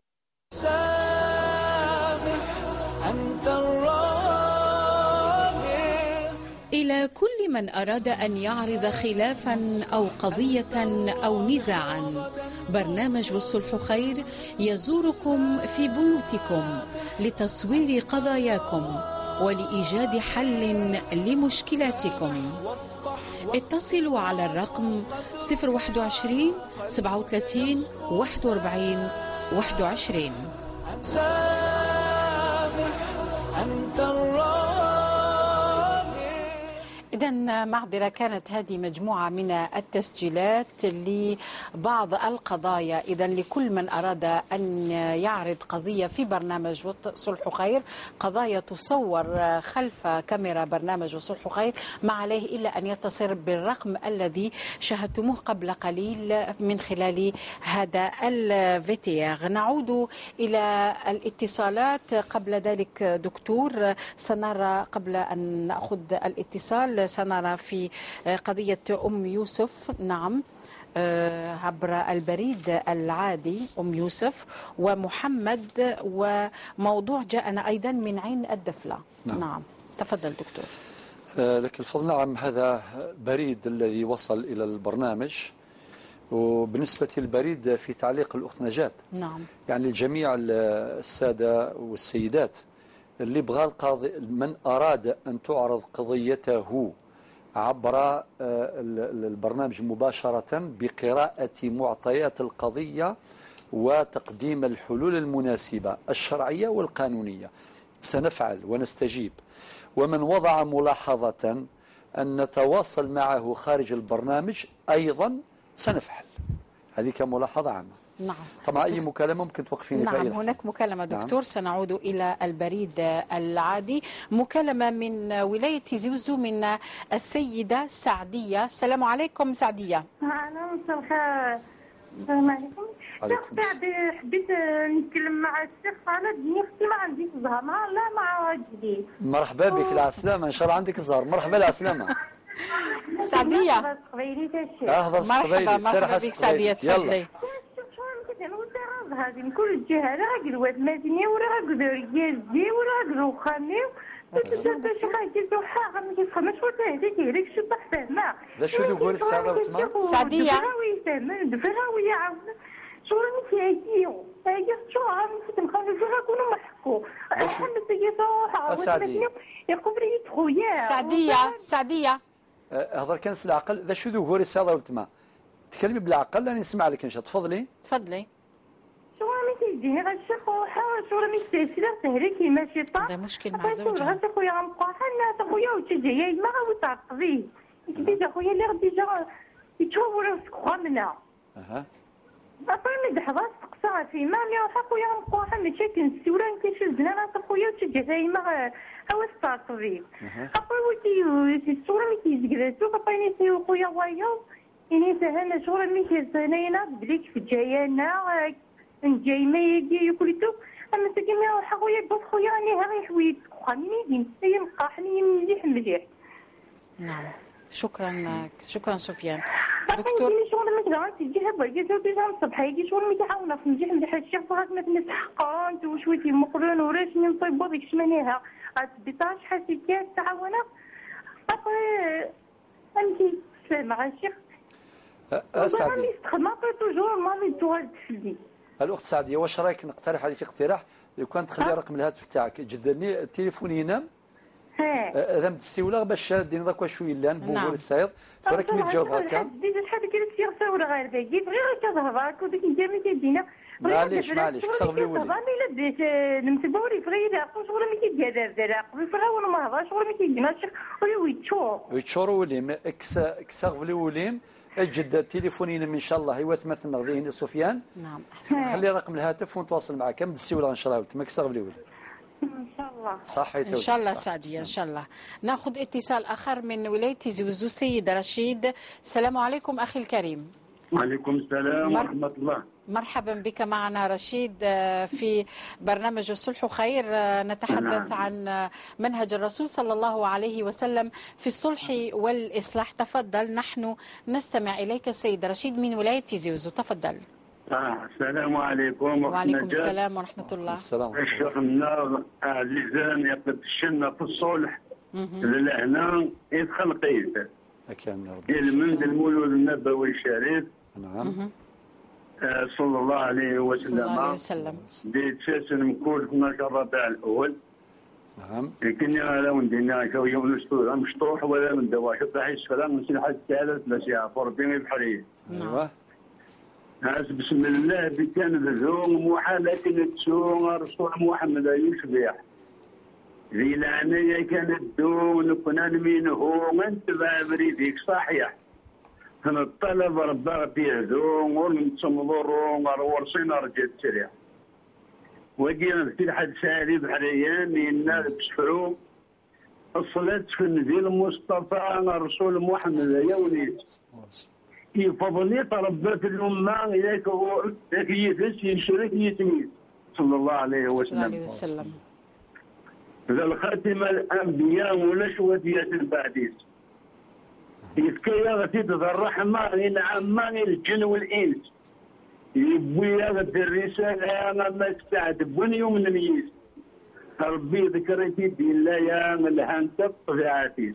إلى كل من أراد أن يعرض خلافا أو قضية أو نزاعا، برنامج والصلح خير يزوركم في بيوتكم لتصوير قضاياكم ولإيجاد حل لمشكلاتكم. اتصلوا على الرقم 021 37 41 21. أنت الراضي. إذن معذرة، كانت هذه مجموعة من التسجيلات لبعض القضايا. إذن لكل من أراد أن يعرض قضية في برنامج صلح خير، قضايا تصور خلف كاميرا برنامج صلح خير، ما عليه إلا أن يتصل بالرقم الذي شاهدتموه قبل قليل من خلال هذا الفيتيغ. نعود إلى الاتصالات. قبل ذلك دكتور سنرى، قبل أن نأخذ الاتصال سنرى في قضية أم يوسف، نعم، عبر البريد العادي أم يوسف ومحمد، وموضوع جاءنا أيضا من عين الدفلة. نعم تفضل دكتور. لك الفضل. نعم، هذا بريد الذي وصل إلى البرنامج، وبالنسبة للبريد في تعليق الأخت نجاة، نعم، يعني الجميع السادة والسيدات اللي بغى القاضي من أراد أن تعرض قضيته عبر البرنامج مباشرة بقراءة معطيات القضية وتقديم الحلول المناسبة الشرعية والقانونية، سنفعل ونستجيب. ومن وضع ملاحظة أن نتواصل معه خارج البرنامج أيضا سنفعل. هذه كملاحظة عامة. نعم. طبعا أي مكالمة ممكن توقفيني فيها. نعم هناك مكالمة دكتور. نعم. سنعود إلى البريد العادي. مكالمة من ولاية زوزو من السيدة سعدية. السلام عليكم سعدية. مساء الخير. السلام عليكم. حبيت نتكلم مع الشيخ خالد. بني اختي ما عنديش زهر لا مع جديد. مرحبا بك العسلامة، إن شاء الله عندك الزهر. مرحبا العسلامة. سعدية. مرحبا بك سعدية، تفضلي. هذه من كل جهة راه قلوات مدنية وراه قدر يزدي وراه قدر وخامي وتبدا شي حاجة دوحة ما كيفهمش ولا هذيك هذيك شي طاح فاهمة. ذا شو تقول السعادة وتما؟ سعدية. دفراوي يعاون شو راني فيها هي شو عم تنخرج كونوا محكو. محمد سيدة سعدية. يقول لي خويا. سعدية. هضر كان العقل ذا شو تقول السعادة وتما؟ تكلمي بالعقل لاني نسمع لك ان شاء الله. تفضلي. شو راني تيجيني غنشيخ وحاول شو راني تسير تهري كيما شي طاح. هذا مشكل مع زوجها. غير خويا غنبقى حنا خويا وتجي ما غاوي تعقبيه. ديجا خويا اللي غادي ديجا يتشاور خامنا. أطيب دحضة تقصى في مامي وحقويا غنبقى حنا ماشي كنسيورا كيشدنا راه خويا وتجي دايما هاو ستارطبي. أطيب الصورة مي كيزكراتو قطيني سيو خويا وايو. إني سهلنا شغل مي كيزنينا بديك في جايانا نجاي ما يجي يقولتو اما تكلمي خويا بس خويا راني ها حويت خاني نسي نقاحني مليح. نعم شكرا سفيان. دكتور شغل مثلا تجيها باقي زوجي الصباح يجي شغل متعاونه في مليح الشيخ فهاد ما تنسحقون وشويه مقرون وراش نطيبوا ديك شمانيها السبيطار شحال كاس تعاونه اخي انت سامع الشيخ سعدي ما توجور مامي توالد في الأخت سعدية، واش رايك نقترح عليك اقتراح لو كان تخلي رقم الهاتف تاعك جدني التليفون ينام هذا متسيوله باش دينا داك واش يلان بوغور السيد فرك مي تجاوب هكا ديجا شحال كيدير فيها صور غير باقي غير كتهضرك وديك انت كيدينا معليش كصغلي ولي انا الا بديت نمتبوري فريد عقل شغل ما كيدير دابا فرا ما هضر شغل ما كيدينا ويتشور ولي كصغلي وليم اجد التليفونين ان شاء الله هو مثل نغذيه سفيان. نعم خلي رقم الهاتف ونتواصل معك من السيوله ان شاء الله ما كصغلي ولي ان شاء الله. صحيت ان شاء الله سعدية ان شاء الله. ناخذ اتصال اخر من ولايه زوزو. السيد رشيد. السلام عليكم اخي الكريم. وعليكم السلام ورحمه الله. مرحبا بك معنا رشيد في برنامج الصلح خير. نتحدث عن منهج الرسول صلى الله عليه وسلم في الصلح والإصلاح. تفضل نحن نستمع إليك السيد رشيد من ولاية زوزو. تفضل. السلام عليكم. وعليكم السلام ورحمة الله. شيخنا عزيزان يقدشنا في الصلح لهنا يدخل قيد من المولود النبوي الشريف. نعم. صلى الله عليه وسلم. ديت ساسن مكول 12 ربيع الاول. نعم. لكن انا وندينا شويه مشطوح ولا من دواء شوف حيث فلان نسي حد ثالث لا سي ربي بحريه. ايوه. بسم الله بكان ذوم وحالة تسوم رسول محمد يشبع. ذي العناية كانت دون كنا منه من تبع بريدك صحيح. الطلب ربا بيهدون ورنتصمضون ورصينا رجال سريع وجينا في حد سالي بحريان الناس بسفروا الصلاة في النبي المصطفى رسول محمد يوني يفضلني ربات الأمة إليك هو يفس يشرك يتميز صلى الله عليه وسلم. ذا الخاتم الأنبياء ولشوة بعديس يتكي غتيد الرحمة ينعم الجن والإنس يبوي هذا الرسالة ما استعد بني يوم نميز ربي ذكرتي بالله يا الهنتف في عاتيس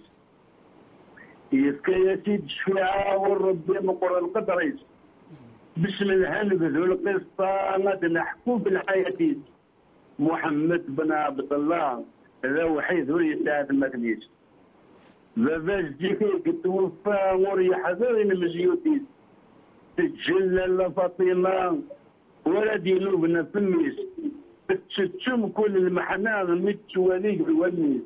يتكي يسيد شفيعة والربي مقر القدريس بسم الله نبذو القصة غاد نحكو بالحياتيس محمد بن عبد الله هذا وحيد هو يساعد المكنيس باباش ديكي توفى وريح هذا مزيوتين تتجلى فاطمه ولا دينو بن فميس تتشم كل المحنان متواليك بالونيس.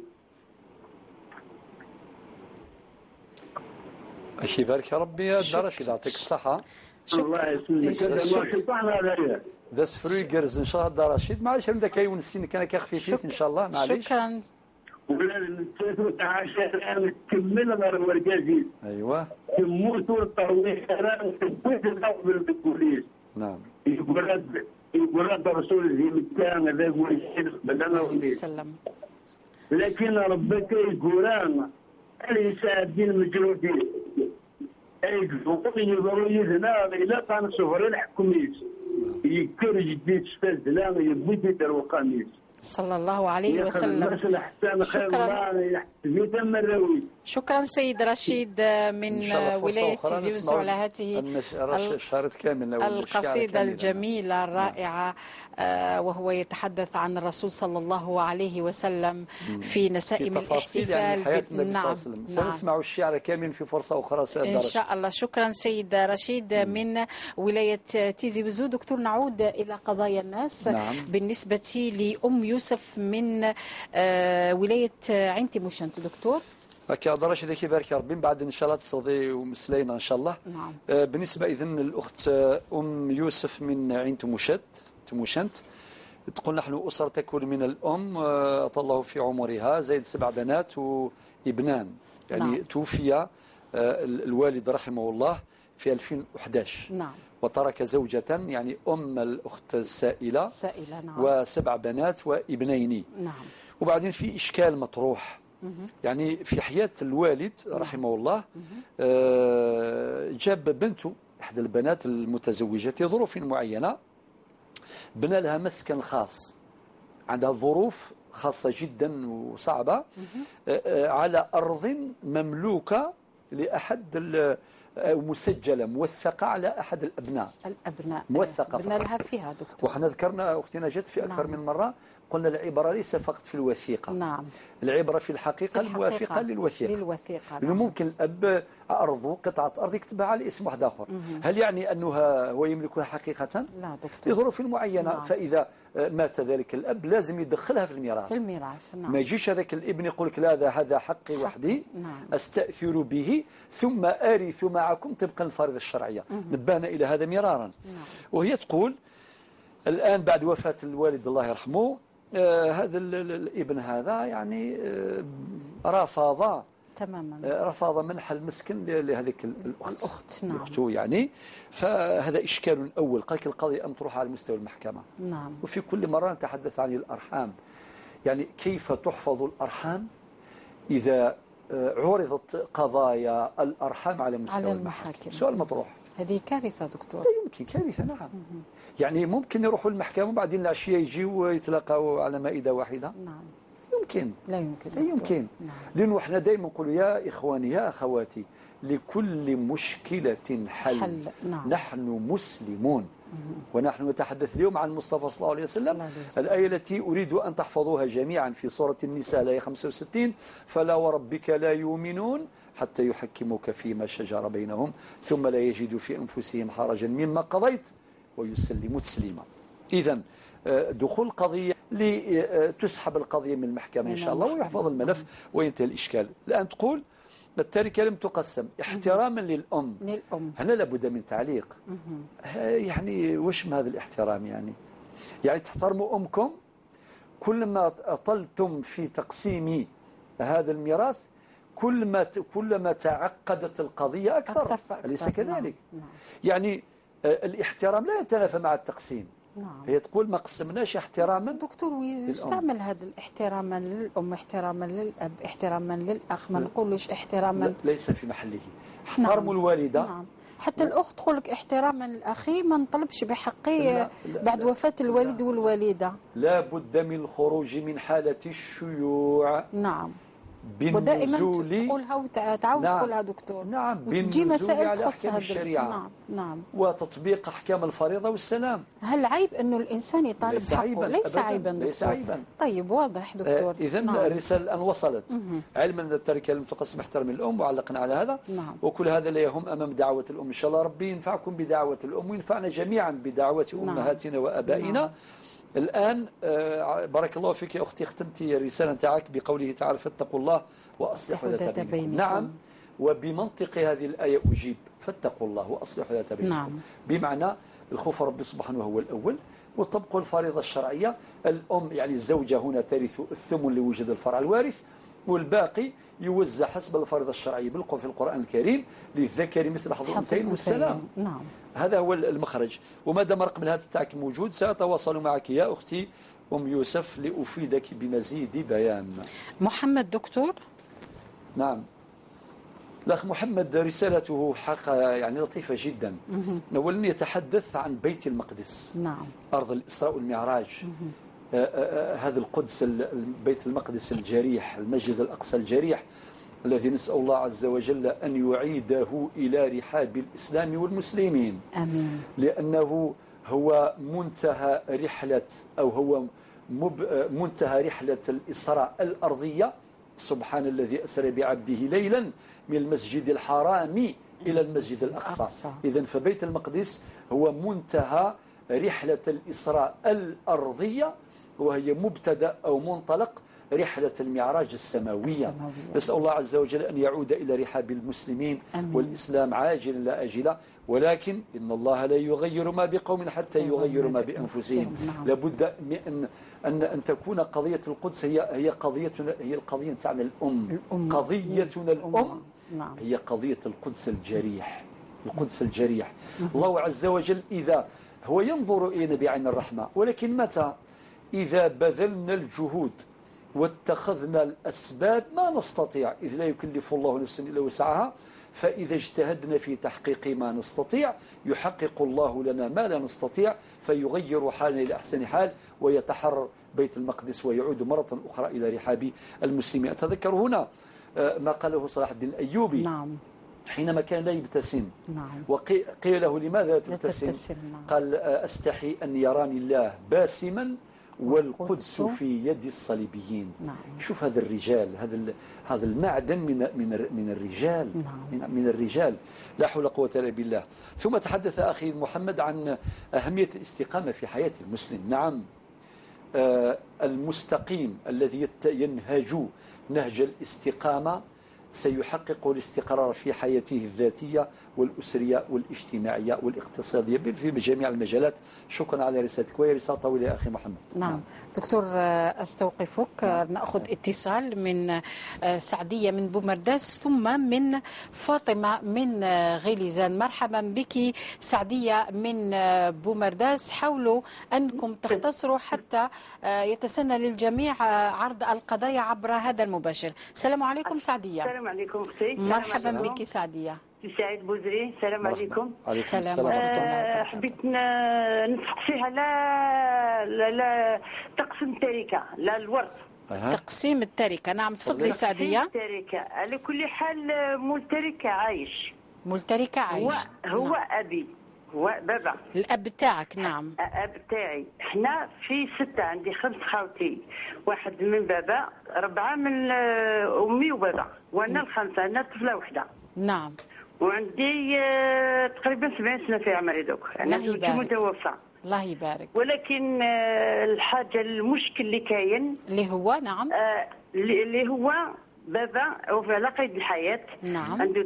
الله يبارك يا ربي يا رشيد يعطيك الصحة. الله يسلمك. هذا ما شطحنا عليا. داس فرويجرز ان شاء الله رشيد معليش هذا كيون السن كان كيخفيفيت ان شاء الله معليش. شكرا. ولا نتسوت عشان نكمل غير ورقازين. ايوه. تموت والطويل انا كنت نقبل بالبوليس. نعم. يقول هذا رسول زي كان هذا هو الشيخ بدنا وليس. لكن ربك يقول انا يساعدين المجرودين. اي يقولوا يزنا الى كان سفر الحكوميس يكرج ديت استاذ يبوي يدير وقاميس صلى الله عليه وسلم. شكرا سيد رشيد من ولاية تيزي وزو على هذه القصيدة الجميلة الرائعة وهو يتحدث عن الرسول صلى الله عليه وسلم في نسائم الاحتفال. نعم. سنسمع الشعر كامل في فرصة أخرى إن شاء الله. شكرا سيد رشيد من ولاية تيزي وزو. دكتور نعود إلى قضايا الناس. نعم. بالنسبة لأم يوسف من ولاية عين تيموشنت دكتور. هكا رشيد كيبارك ربي بعد ان شاء الله تصدي ومسلينا ان شاء الله. نعم. بالنسبه اذن الاخت ام يوسف من عين تيموشنت تقول نحن اسره تكون من الام اطال الله في عمرها زائد 7 بنات وابنان يعني. نعم. توفي الوالد رحمه الله في 2011. نعم. وترك زوجة يعني أم الأخت السائلة. نعم. و7 بنات وابنين. نعم. وبعدين في إشكال مطروح يعني في حياة الوالد رحمه الله جاب بنته إحدى البنات المتزوجة في ظروف معينة بنى لها مسكن خاص عندها ظروف خاصة جدا وصعبة على أرض مملوكة لأحد مسجلة موثقة على أحد الأبناء موثقة بنى لها فيها دكتور. وحنا ذكرنا أختنا جت في أكثر من مرة قلنا العبرة ليس فقط في الوثيقة. نعم. العبرة في الحقيقة الموافقة للوثيقة. لأنه ممكن الأب أرضه قطعة أرض يكتبها على اسم واحد آخر. هل يعني أنه هو يملكها حقيقة؟ لا دكتور. لظروف معينة. نعم. فإذا مات ذلك الأب لازم يدخلها في الميراث. نعم. ما يجيش هذاك الابن يقول لك لا هذا حقي وحدي. نعم. أستأثر به ثم أرث معكم طبقا للفريضة الشرعية. نبهنا إلى هذا مرارا. نعم. وهي تقول الآن بعد وفاة الوالد الله يرحمه هذا الابن هذا يعني رفض تماما رفض منح المسكن لهذيك الأخت. نعم. أخته يعني. فهذا إشكال أول. قال لك القضية مطروحة على مستوى المحكمة. نعم. وفي كل مرة نتحدث عن الأرحام يعني كيف تحفظ الأرحام إذا عرضت قضايا الأرحام على مستوى المحاكم. سؤال مطروح. هذه كارثة دكتور. لا يمكن كارثة. نعم. يعني ممكن يروحوا المحكمة وبعدين العشية يجيوا ويتلاقوا على مائدة واحدة. نعم. يمكن. لا يمكن. لا يمكن. نعم. لأنه احنا دائما نقول يا إخواني يا أخواتي لكل مشكلة حل. نعم. نحن مسلمون. ونحن نتحدث اليوم عن المصطفى صلى الله عليه وسلم. الآية التي أريد أن تحفظوها جميعا في سورة النساء الآية 65 فلا وربك لا يؤمنون حتى يحكموك فيما شجر بينهم ثم لا يجدوا في أنفسهم حرجا مما قضيت ويسلموا تسليما. إذن دخول قضية لتسحب القضية من المحكمة إن شاء الله ويحفظ الملف وينتهي الإشكال. الآن تقول التركة لم تقسم احتراما للأم. هنا لابد من تعليق. يعني وش هذا الاحترام يعني تحترموا أمكم كلما أطلتم في تقسيم هذا الميراث كلما تعقدت القضية أكثر. أليس كذلك؟ نعم. يعني الاحترام لا يتنافى مع التقسيم. نعم. هي تقول ما قسمناش احتراما دكتور ويستعمل هذا الاحتراما للأم احتراما للأب احتراما للأخ ما نقولش احتراما ليس في محله. احترموا الوالدة. نعم. حتى الأخت تقول لك احتراما لأخي ما نطلبش بحقي بعد وفاة الوالد والوالدة. لا بد من الخروج من حالة الشيوع. نعم. ودائما بالنزول تقولها وتعاود نعم. تقولها دكتور. نعم، وتجي بالنزول مسائل على تخص أحكام هذا الشريعة. نعم. وتطبيق أحكام الفريضة والسلام. هل عيب أنه الإنسان يطالب ليس حقه؟ عيبا ليس أبداً. عيبا دكتور. ليس عيبا. طيب واضح دكتور. إذا نعم. الرسالة الآن وصلت. علما أن التركة لم تقسم احترم الأم، وعلقنا على هذا. نعم. وكل هذا لا يهم أمام دعوة الأم. إن شاء الله ربي ينفعكم بدعوة الأم وينفعنا جميعا بدعوة أمهاتنا وأبائنا. نعم. الآن بارك الله فيك يا أختي، ختمتي الرسالة تاعك بقوله تعالى فاتقوا الله وأصلحوا ذات بينكم. نعم، وبمنطق هذه الآية أجيب فاتقوا الله وأصلحوا ذات بينكم. نعم. بمعنى الخوف ربي سبحانه هو الأول، وطبق الفريضة الشرعية. الأم يعني الزوجة هنا ترث الثمن لوجود الفرع الوارث، والباقي يوزع حسب الفريضة الشرعية بالقول في القرآن الكريم للذكر مثل حظ الأنثيين والسلام. نعم. هذا هو المخرج. وما دام رقم الهاتف تاعك موجود سأتواصل معك يا أختي أم يوسف لأفيدك بمزيد بيان. محمد دكتور. نعم، الأخ محمد رسالته حق يعني لطيفة جدا. أولا يتحدث عن بيت المقدس. نعم. أرض الإسراء والمعراج. هذا القدس، بيت المقدس الجريح، المسجد الأقصى الجريح الذي نسأل الله عز وجل أن يعيده إلى رحاب الإسلام والمسلمين. آمين. لأنه هو منتهى رحلة، أو هو منتهى رحلة الإسراء الأرضية. سبحان الذي أسرى بعبده ليلا من المسجد الحرام إلى المسجد الأقصى. إذن فبيت المقدس هو منتهى رحلة الإسراء الأرضية، وهي مبتدأ أو منطلق رحلة المعراج السماوية. نسأل الله عز وجل أن يعود إلى رحاب المسلمين. أمين. والإسلام عاجلا لا آجلا، ولكن إن الله لا يغير ما بقوم حتى يغيروا ما بأنفسهم. نعم. لابد من أن تكون قضية القدس هي قضيتنا، هي القضية تاعنا الأم. قضيتنا الأم. نعم. هي قضية القدس الجريح. القدس الجريح. الله عز وجل إذا هو ينظر إلينا بعين الرحمة، ولكن متى؟ إذا بذلنا الجهود واتخذنا الأسباب. ما نستطيع، إذ لا يكلف الله نفسا إلا وسعها. فإذا اجتهدنا في تحقيق ما نستطيع يحقق الله لنا ما لا نستطيع، فيغير حالنا إلى أحسن حال، ويتحرر بيت المقدس ويعود مرة أخرى إلى رحاب المسلمين. أتذكر هنا ما قاله صلاح الدين الأيوبي. نعم. حينما كان لا يبتسم. نعم. وقيل له لماذا لا تبتسم؟ نعم. قال أستحي أن يراني الله باسما والقدس في يد الصليبيين. نعم. شوف هذا الرجال، هذا المعدن من الرجال. نعم. من الرجال، لا حول ولا قوة إلا بالله. ثم تحدث أخي محمد عن أهمية الاستقامة في حياة المسلم. نعم، المستقيم الذي ينهج نهج الاستقامة سيحقق الاستقرار في حياته الذاتية والأسرية والاجتماعية والاقتصادية في جميع المجالات. شكرا على رسالتك، وهي رسالة طويلة يا أخي محمد. نعم. دكتور أستوقفك. نأخذ اتصال من سعدية من بومرداس، ثم من فاطمة من غليزان. مرحبا بك سعدية من بومرداس. حاولوا أنكم تختصروا حتى يتسنى للجميع عرض القضايا عبر هذا المباشر. السلام عليكم سعدية. السلام عليكم اختي. مرحبا بك سعدية. سعيد بوزري. السلام عليكم. السلام عليكم. حبيت نتفق فيها لا تقسيم التركه، لا الورث. تقسيم التركه. نعم تفضلي سعدية. التركه على كل حال مول التركه عايش. مول التركه عايش. هو نعم. أبي هو بابا. الأب تاعك. نعم. الأب تاعي. احنا في 6، عندي 5 خوتي، 1 من بابا، 4 من أمي وبابا، وأنا ال5، أنا طفلة وحدة. نعم. وعندي تقريبا 70 سنة في عمري دوك. أنا زوجي متوفى. الله يبارك. ولكن الحاجة المشكل اللي كاين اللي هو نعم اللي هو بابا هو على قيد الحياة. نعم. عنده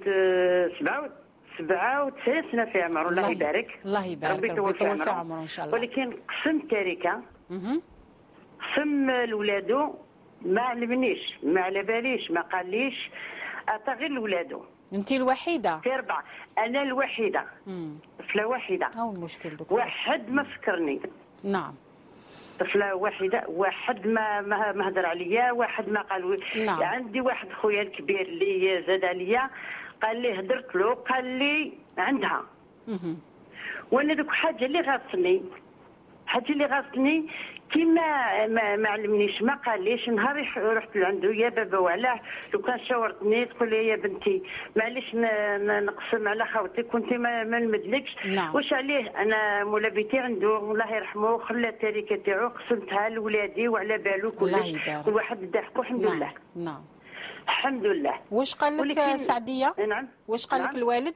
97 سنة في عمره. الله يبارك. الله يبارك. ربي يطول في عمره إن شاء الله. ولكن قسم التركة، قسم لولادو ما علمنيش، ما على باليش، ما قاليش، أعطى غير لولادو. أنت الوحيدة؟ في 4. أنا الوحيدة. طفلة واحدة. أو المشكل دكتور. واحد ما فكرني. نعم. طفلة واحدة، واحد ما هدر عليا، واحد ما قال. نعم. عندي واحد خويا الكبير اللي زاد عليا، قال لي هدرت له، قال لي عندها. وانا دوك حاجة اللي غاصني حاجه اللي غاصني كيما ما علمنيش ما قاليش نهار رحت لعنده يا بابا وعلاه لو كان شاورتني تقول لي يا بنتي معليش نقسم على خاوتك كنت ما نمدلكش. نعم. واش عليه انا مولا بيتي عنده الله يرحمه خلى التركه تاعو قسمتها لولادي وعلى بالو كل واحد ضحكوا الحمد لله. نعم الحمد لله. واش قال لك سعديه؟ نعم. واش قال لك الوالد؟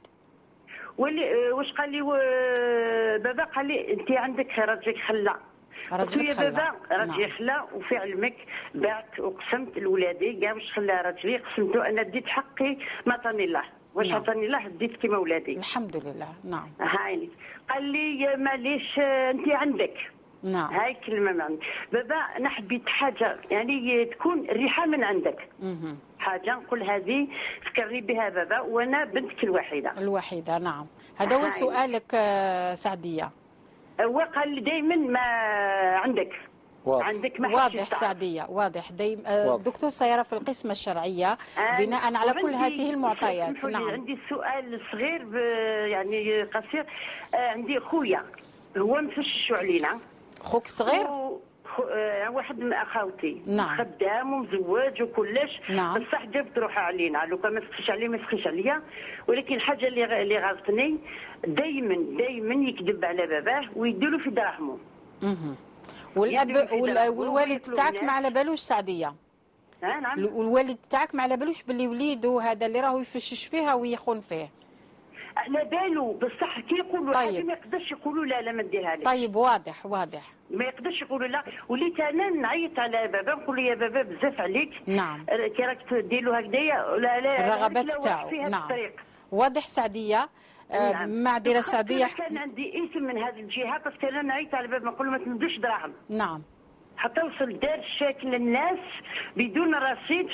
واش قال لي بابا قال لي انت عندك راجلك خلا. قلت له يا بابا راجلي خلا وفي علمك بعت وقسمت لولادي كاع واش خلا راجلي قسمته انا ديت حقي ما عطاني الله واش عطاني الله ديت كيما ولادي الحمد لله. نعم. هايلي قال لي معليش انت عندك. نعم. هاي كلمه من عندي بابا. انا حبيت حاجه يعني تكون الريحه من عندك. حاجه نقول هذه فكرني بها بابا وانا بنتك الوحيده. نعم. هذا هو سؤالك سعديه. هو قال لي دائما ما عندك واضح. عندك ما واضح سعدية واضح. دكتور سيارة في القسمة الشرعية بناء على كل هذه المعطيات. نعم. عندي سؤال صغير يعني قصير. عندي خويا هو مفششوا علينا. خوك صغير؟ واحد من اخواتي. نعم. خدام ومزوج وكلش. نعم. بصح جابت روحها علينا لو كان ما تسخيش عليه ما تسخيش عليا. ولكن الحاجه اللي غاضتني دائما يكذب على باباه ويديروا في دراهمه. والاب والوالد تاعك ما على بالوش سعديه؟ نعم. الوالد تاعك ما على بالوش باللي وليده هذا اللي راهو يفشش فيها ويخون فيه؟ على بالو بصح كي يقولوا حاجه ما يقدرش يقولوا لا ما نديرها لك. طيب واضح. ما يقدرش يقولوا لا. وليت انا نعيط على بابا نقول له يا بابا بزاف عليك. نعم. كي راك دير له هكذايا لا الرغبات تاعو. نعم. واضح سعديه. معذره سعديه. كان عندي اسم من هذه الجهه بس انا نعيط على بابا نقول له ما تمدوش دراهم. نعم. حتى وصل دار شاكل الناس بدون رصيد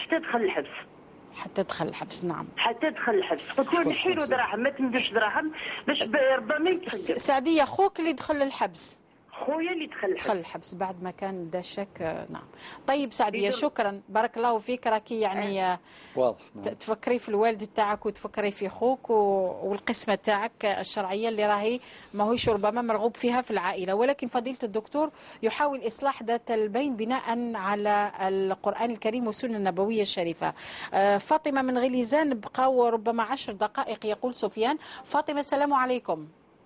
حتى دخل الحبس. نعم. حتى دخل الحبس. قلت له نحيروا دراهم ما تمدوش دراهم باش ربما يتخلف. سعديه خوك اللي دخل الحبس؟ خويا اللي دخل الحبس بعد ما كان دا شك. نعم. طيب سعديه شكرا بارك الله فيك. راكي يعني واضح. تفكري في الوالد تاعك وتفكري في خوك والقسمه تاعك الشرعيه اللي راهي ماهوش ربما مرغوب فيها في العائله. ولكن فضيله الدكتور يحاول اصلاح ذات البين بناء على القران الكريم والسنه النبويه الشريفه. فاطمه من غليزان بقاو ربما 10 دقائق يقول سفيان. فاطمه السلام عليكم.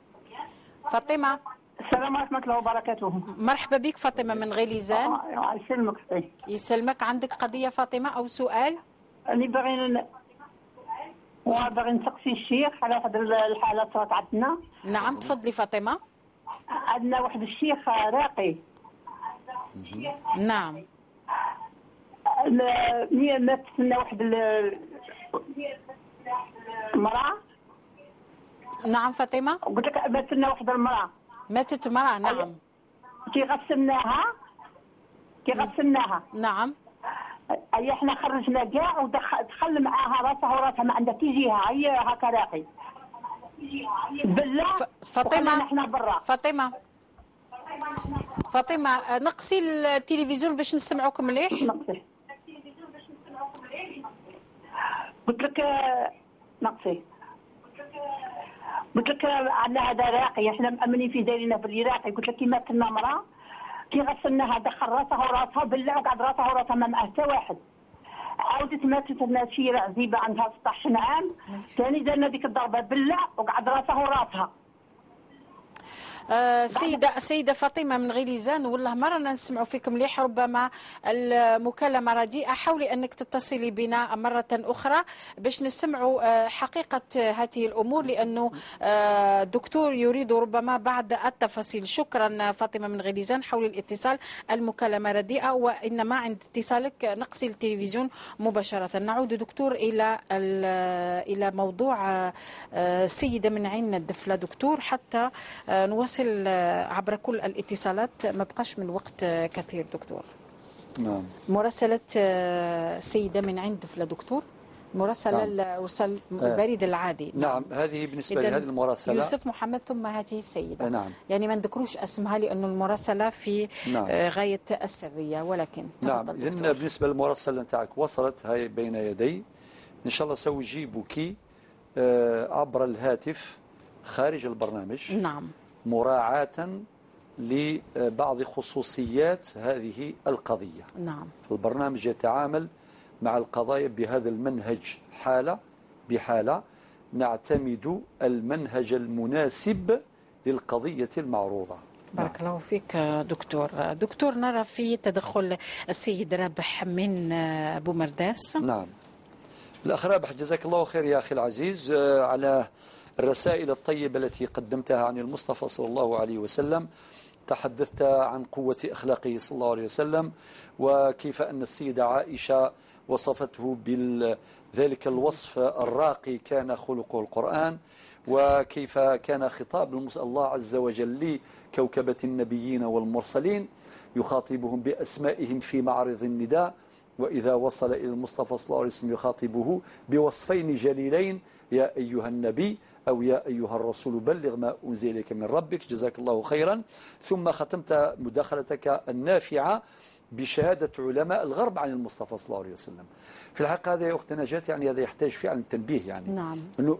فاطمه. السلام ورحمة الله وبركاته. مرحبا بك فاطمة من غليزان. يسلمك. يسلمك. عندك قضية فاطمة أو سؤال؟ أنا باغي نسقسي الشيخ على واحد الحالة صارت عندنا. نعم تفضلي فاطمة. عندنا واحد الشيخ راقي. نعم. مات لنا واحد المرأة. نعم فاطمة. قلت لك مات لنا واحد المرأة. ماتت مرأة. نعم. كي غسلناها. نعم. اي احنا خرجنا كاع ودخل معاها راسها ما عندها كي جهه هي هكا راقي. بالله فاطمة. احنا برا. فاطمة نقصي التلفزيون باش نسمعوك مليح. قلت لك نقصي. قلت لك عندنا هذا راقي احنا مأمنين في دارنا باللي راقي. قلت لك كي مات لنا مرأة كي غسلناها دخل راسها بالله وقعد راسها ما معاه حتى واحد. عاودت ماتت لنا شي عزيبه عندها 16 عام ثاني درنا ديك الضربه بالله وقعد راسها. سيدة فاطمة من غليزان والله مرة نسمع فيك مليح ربما المكالمة رديئة. حاولي أنك تتصلي بنا مرة أخرى باش نسمعوا حقيقة هذه الأمور لأنه الدكتور يريد ربما بعد التفاصيل. شكرا فاطمة من غليزان. حاولي الاتصال. المكالمة رديئة وإنما عند اتصالك نقصي التلفزيون مباشرة. نعود دكتور إلى موضوع سيدة من عين الدفلة دكتور حتى نوصل عبر كل الاتصالات ما بقاش من وقت كثير دكتور. نعم. مراسلة سيدة من عند دفلة دكتور. مراسلة الوصل البريد العادي. نعم. هذه بالنسبة لهذه المراسلة يوسف محمد ثم هذه السيدة. نعم. يعني ما نذكروش اسمها لأنه المراسلة في غاية السرية ولكن نعم. إذن بالنسبة للمراسلة نتاعك وصلت هاي بين يدي إن شاء الله سأجيبك عبر الهاتف خارج البرنامج. نعم. مراعاة لبعض خصوصيات هذه القضية. نعم. البرنامج يتعامل مع القضايا بهذا المنهج حالة بحالة، نعتمد المنهج المناسب للقضية المعروضة. بارك الله فيك دكتور. نرى في تدخل السيد رابح من بومرداس. نعم الأخ رابح، جزاك الله خير يا أخي العزيز على الرسائل الطيبة التي قدمتها عن المصطفى صلى الله عليه وسلم. تحدثت عن قوة أخلاقه صلى الله عليه وسلم، وكيف أن السيدة عائشة وصفته بذلك الوصف الراقي كان خلقه القرآن، وكيف كان خطاب الله عز وجل لكوكبة النبيين والمرسلين يخاطبهم بأسمائهم في معرض النداء، وإذا وصل إلى المصطفى صلى الله عليه وسلم يخاطبه بوصفين جليلين: يا أيها النبي أو يا أيها الرسول بلغ ما أنزل إليك من ربك. جزاك الله خيرا. ثم ختمت مداخلتك النافعة بشهادة علماء الغرب عن المصطفى صلى الله عليه وسلم. في الحقيقة هذا يا أخت نجاة يعني هذا يحتاج فعلا تنبيه، يعني نعم.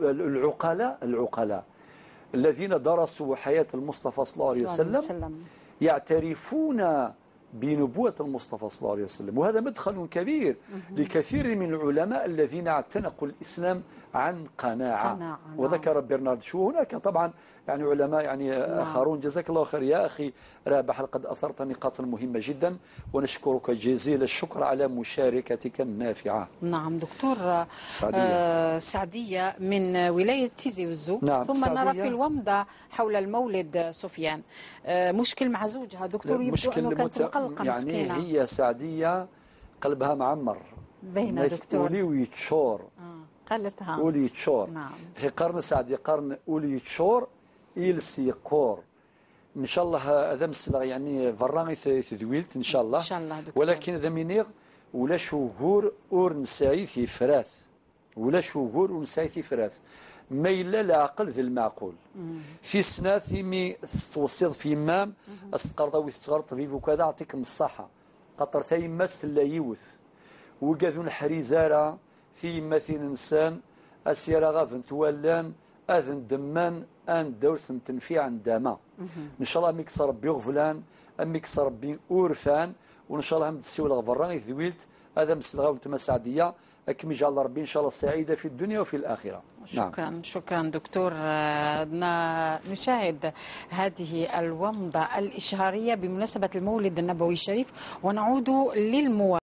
العقلاء الذين درسوا حياة المصطفى صلى الله عليه وسلم يعترفون بنبوة المصطفى صلى الله عليه وسلم، وهذا مدخل كبير لكثير من العلماء الذين اعتنقوا الإسلام عن قناعة. وذكر برنارد شو، هناك طبعا يعني علماء يعني آخرون. جزاك الله خير يا أخي رابح، لقد أثرت نقاطا مهمة جدا، ونشكرك جزيل الشكر على مشاركتك النافعة. نعم دكتور. سعدية من ولاية تيزي وزو. نعم. ثم نرى في الومضة حول المولد سفيان مشكل مع زوجها دكتور، يبدو أنه كانت مقلقة يعني مسكينة. هي سعدية قلبها معمر بين دكتور أولي ويتشور قالتها أولي يتشور. نعم. هي قرن سعدي قرن أولي يتشور إلسي قور إن شاء الله. هذا مسلغ يعني فرانغي تذويلت إن شاء الله. إن شاء الله دكتور. ولكن ذا منيغ ولا شهور أور نساي في فراث، ولا شهور ونساي في فراث ما إلا العقل ذي المعقول. في سنة ثيمي توصيد في مام استقرضوا تغرط في وكذا أعطيكم الصحة قطر ثيما ستلا يوث وقاذون حريزارة في مثل إنسان أسيرا غافن توالان أذن دمان أن دورث تنفيع عن داما. إن شاء الله ميكس ربي غفلان أميكس ربي أورفان، وإن شاء الله هم تسيو الغفران يثويلت هذا مسلغة وتما سعدية أكم يجعل ربي إن شاء الله سعيدة في الدنيا وفي الآخرة. شكرا. نعم. شكرا دكتور. نشاهد هذه الومضة الإشهارية بمناسبة المولد النبوي الشريف، ونعود للمواجهة.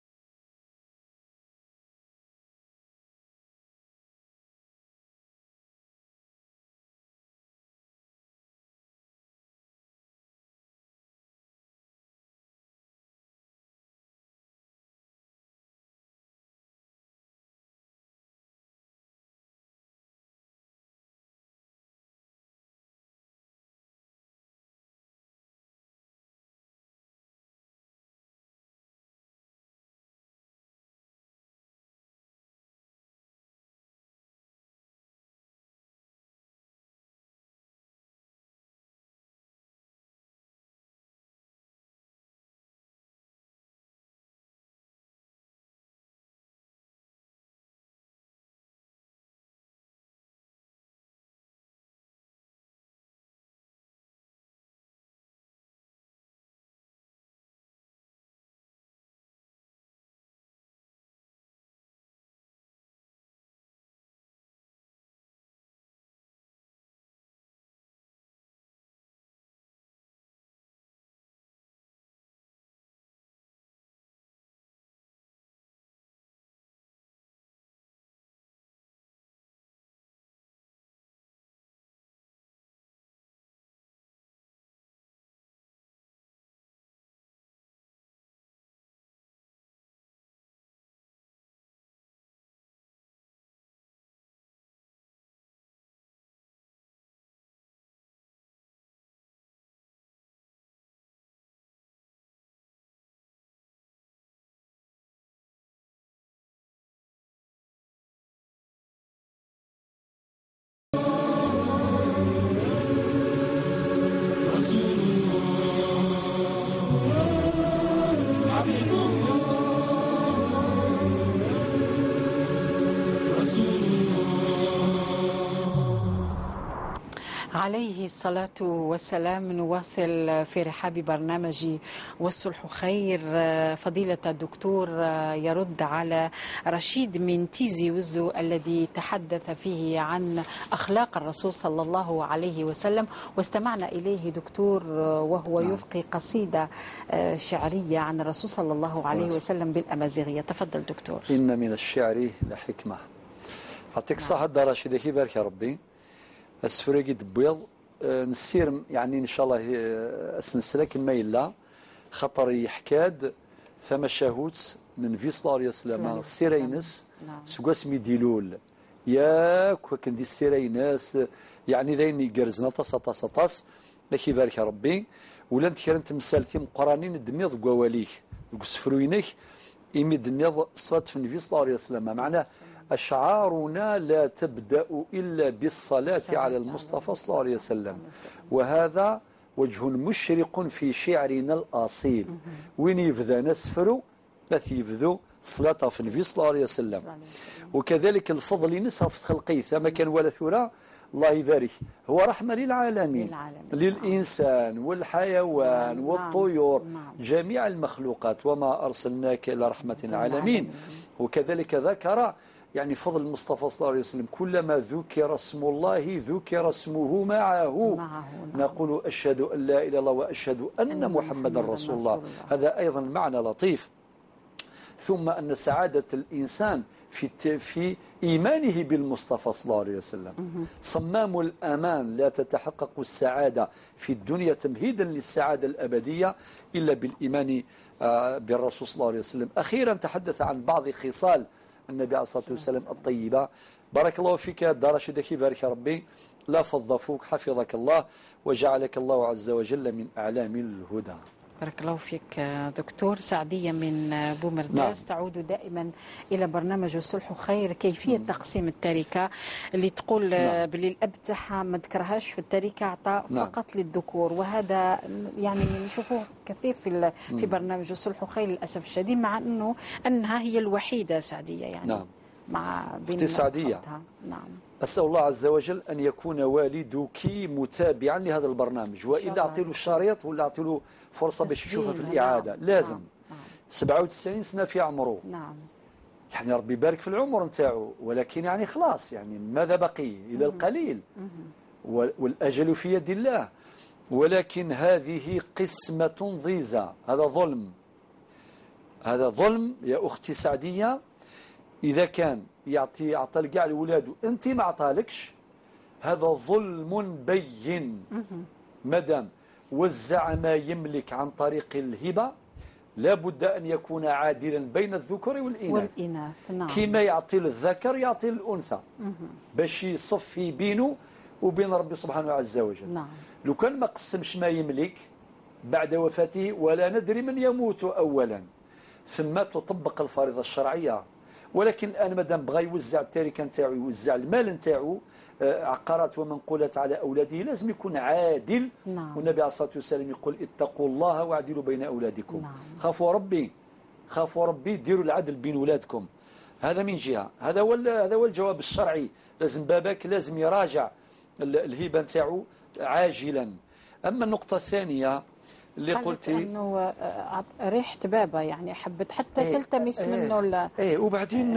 عليه الصلاة والسلام. نواصل في رحاب برنامج والصلح خير. فضيلة الدكتور يرد على رشيد من تيزي وزو الذي تحدث فيه عن أخلاق الرسول صلى الله عليه وسلم، واستمعنا إليه دكتور وهو يلقي قصيدة شعرية عن الرسول صلى الله عليه وسلم بالأمازيغية. تفضل دكتور. إن من الشعر لحكمة. أعطيك صح هذا رشيد كي بارك يا ربي. السفريقي دبيض نسير يعني إن شاء الله السلسلة كما إلا خطر يحكاد ثم شهوت من في صلى الله عليه وسلم السيرينس سقاس ميديلول ياك وكان دي السيرينس يعني ذين يقرزنا طاس لكي بارك يا ربي. ولا نتكرن تمثالتي مقرانين الدنيض قواليك سفروينك إمي الدنيض صلاة في النبي صلى الله عليه وسلم. معناه أشعارنا لا تبدأ إلا بالصلاة على المصطفى صلى الله عليه وسلم، وهذا وجه مشرق في شعرنا الأصيل. وين يبدأ نسفر التي يبدو صلاة في النبي صلى الله عليه وسلم. وكذلك الفضل نصف خلقي ثم كان ولا ثورة الله يبارك هو رحمة للعالمين للإنسان والحيوان والطيور جميع المخلوقات وما أرسلناك إلى رحمة العالمين. وكذلك ذكر يعني فضل المصطفى صلى الله عليه وسلم كلما ذكر اسم الله ذكر اسمه معه. نقول أشهد أن لا إله إلا الله وأشهد أن محمدا رسول الله. هذا أيضا معنى لطيف. ثم أن سعادة الإنسان في إيمانه بالمصطفى صلى الله عليه وسلم. صمام الأمان لا تتحقق السعادة في الدنيا تمهيدا للسعادة الأبدية إلا بالإيمان بالرسول صلى الله عليه وسلم. أخيرا تحدث عن بعض خصال النبي عليه الصلاة والسلام الطيبة. بارك الله فيك دار شدك بارك ربي لا فضفوك حفظك الله وجعلك الله عز وجل من أعلام الهدى. بارك الله فيك دكتور. سعدية من بومرداس تعود دائما إلى برنامج الصلح خير. كيفية تقسيم التركة اللي تقول باللي الأب تاعها ما ذكرهاش في التركة أعطى فقط للذكور، وهذا يعني نشوفوه كثير في برنامج الصلح خير للأسف الشديد، مع أنها هي الوحيدة سعدية يعني مع بين سعدية. أسأل الله عز وجل أن يكون والدك متابعا لهذا البرنامج، وإذا أعطي له الشريط ولا أعطي له فرصة باش يشوفها في الإعادة لازم. 97 سنة في عمره. يعني ربي يبارك في العمر نتاعو، ولكن يعني خلاص يعني ماذا بقي إلى القليل والأجل في يد الله. ولكن هذه قسمة ضيزة، هذا ظلم. هذا ظلم يا أختي سعدية. إذا كان عطى لكاع لولاده أنت ما عطالكش، هذا ظلم بين. مادام وزع ما يملك عن طريق الهبة لابد أن يكون عادلا بين الذكر والإناث. كما يعطي للذكر يعطي للأنثى باش يصفي بينه وبين ربي سبحانه عز وجل. لو كان ما قسمش ما يملك بعد وفاته ولا ندري من يموت أولا، ثم تطبق الفريضة الشرعية. ولكن الآن مادام بغى يوزع التركة نتاعو يوزع المال نتاعو عقارات ومنقولات على أولاده لازم يكون عادل. والنبي عليه الصلاة والسلام يقول اتقوا الله واعدلوا بين أولادكم. خافوا ربي ديروا العدل بين أولادكم. هذا من جهة. هذا هو الجواب الشرعي. لازم باباك لازم يراجع الهبة نتاعو عاجلا. أما النقطة الثانية اللي قلتي انه ريحه بابا يعني حبت حتى تلتمس منه وبعدين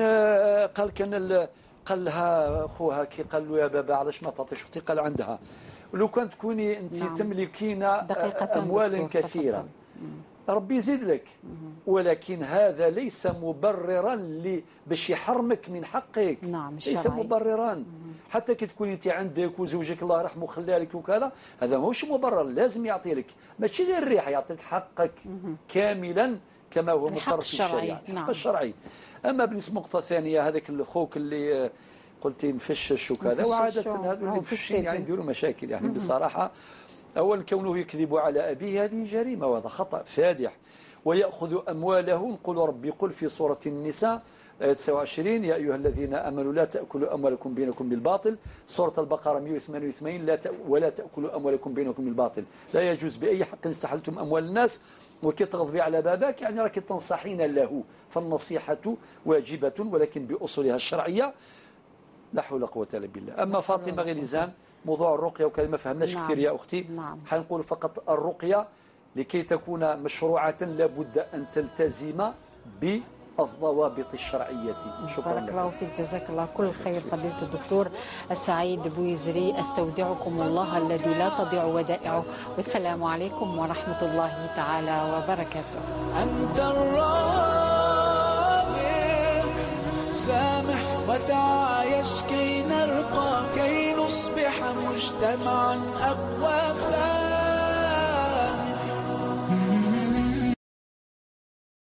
قال لها اخوها كي قال له يا بابا علاش ما تعطيش اختي؟ قال عندها ولو كانت تكوني انت تملكين اموالا كثيره ربي يزيد لك، ولكن هذا ليس مبررا باش يحرمك من حقك. ليس مبررا. حتى كي تكوني انت عندك وزوجك الله يرحمه خلالك وكذا، هذا ماهوش مبرر. لازم يعطي لك ماشي غير الريحه، يعطيك حقك كاملا كما هو مقرر في الشريعه. الحق الشرعي. اما بالنسبه للنقطه الثانيه هذاك الاخوك اللي قلتي مفشش وكذا، وعاده هذول اللي مفشين يعني يديروا مشاكل يعني بصراحه. أولا كونه يكذب على أبيه هذه جريمة وهذا خطأ فادح. ويأخذ أمواله، نقول ربي يقول في سورة النساء 29 يا أيها الذين آمنوا لا تأكلوا أموالكم بينكم بالباطل. سورة البقرة 188 ولا تأكلوا أموالكم بينكم بالباطل. لا يجوز بأي حق استحلتم أموال الناس. وكي تغضبي على باباك يعني راك تنصحين له، فالنصيحة واجبة ولكن بأصولها الشرعية. لا حول ولا قوة إلا بالله. أما فاطمة غليزان موضوع الرقية وكذا ما فهمناش كثير يا أختي. حنقول فقط الرقية لكي تكون مشروعة لابد أن تلتزم بالضوابط الشرعية. شكرا بارك الله فيك، جزاك الله كل خير فضيلة الدكتور السعيد بويزري. استودعكم الله الذي لا تضيع ودائعه، والسلام عليكم ورحمة الله تعالى وبركاته. أنت الراضي سامح وتعايش كي نرقى، كي نصبح مجتمعا أقوى.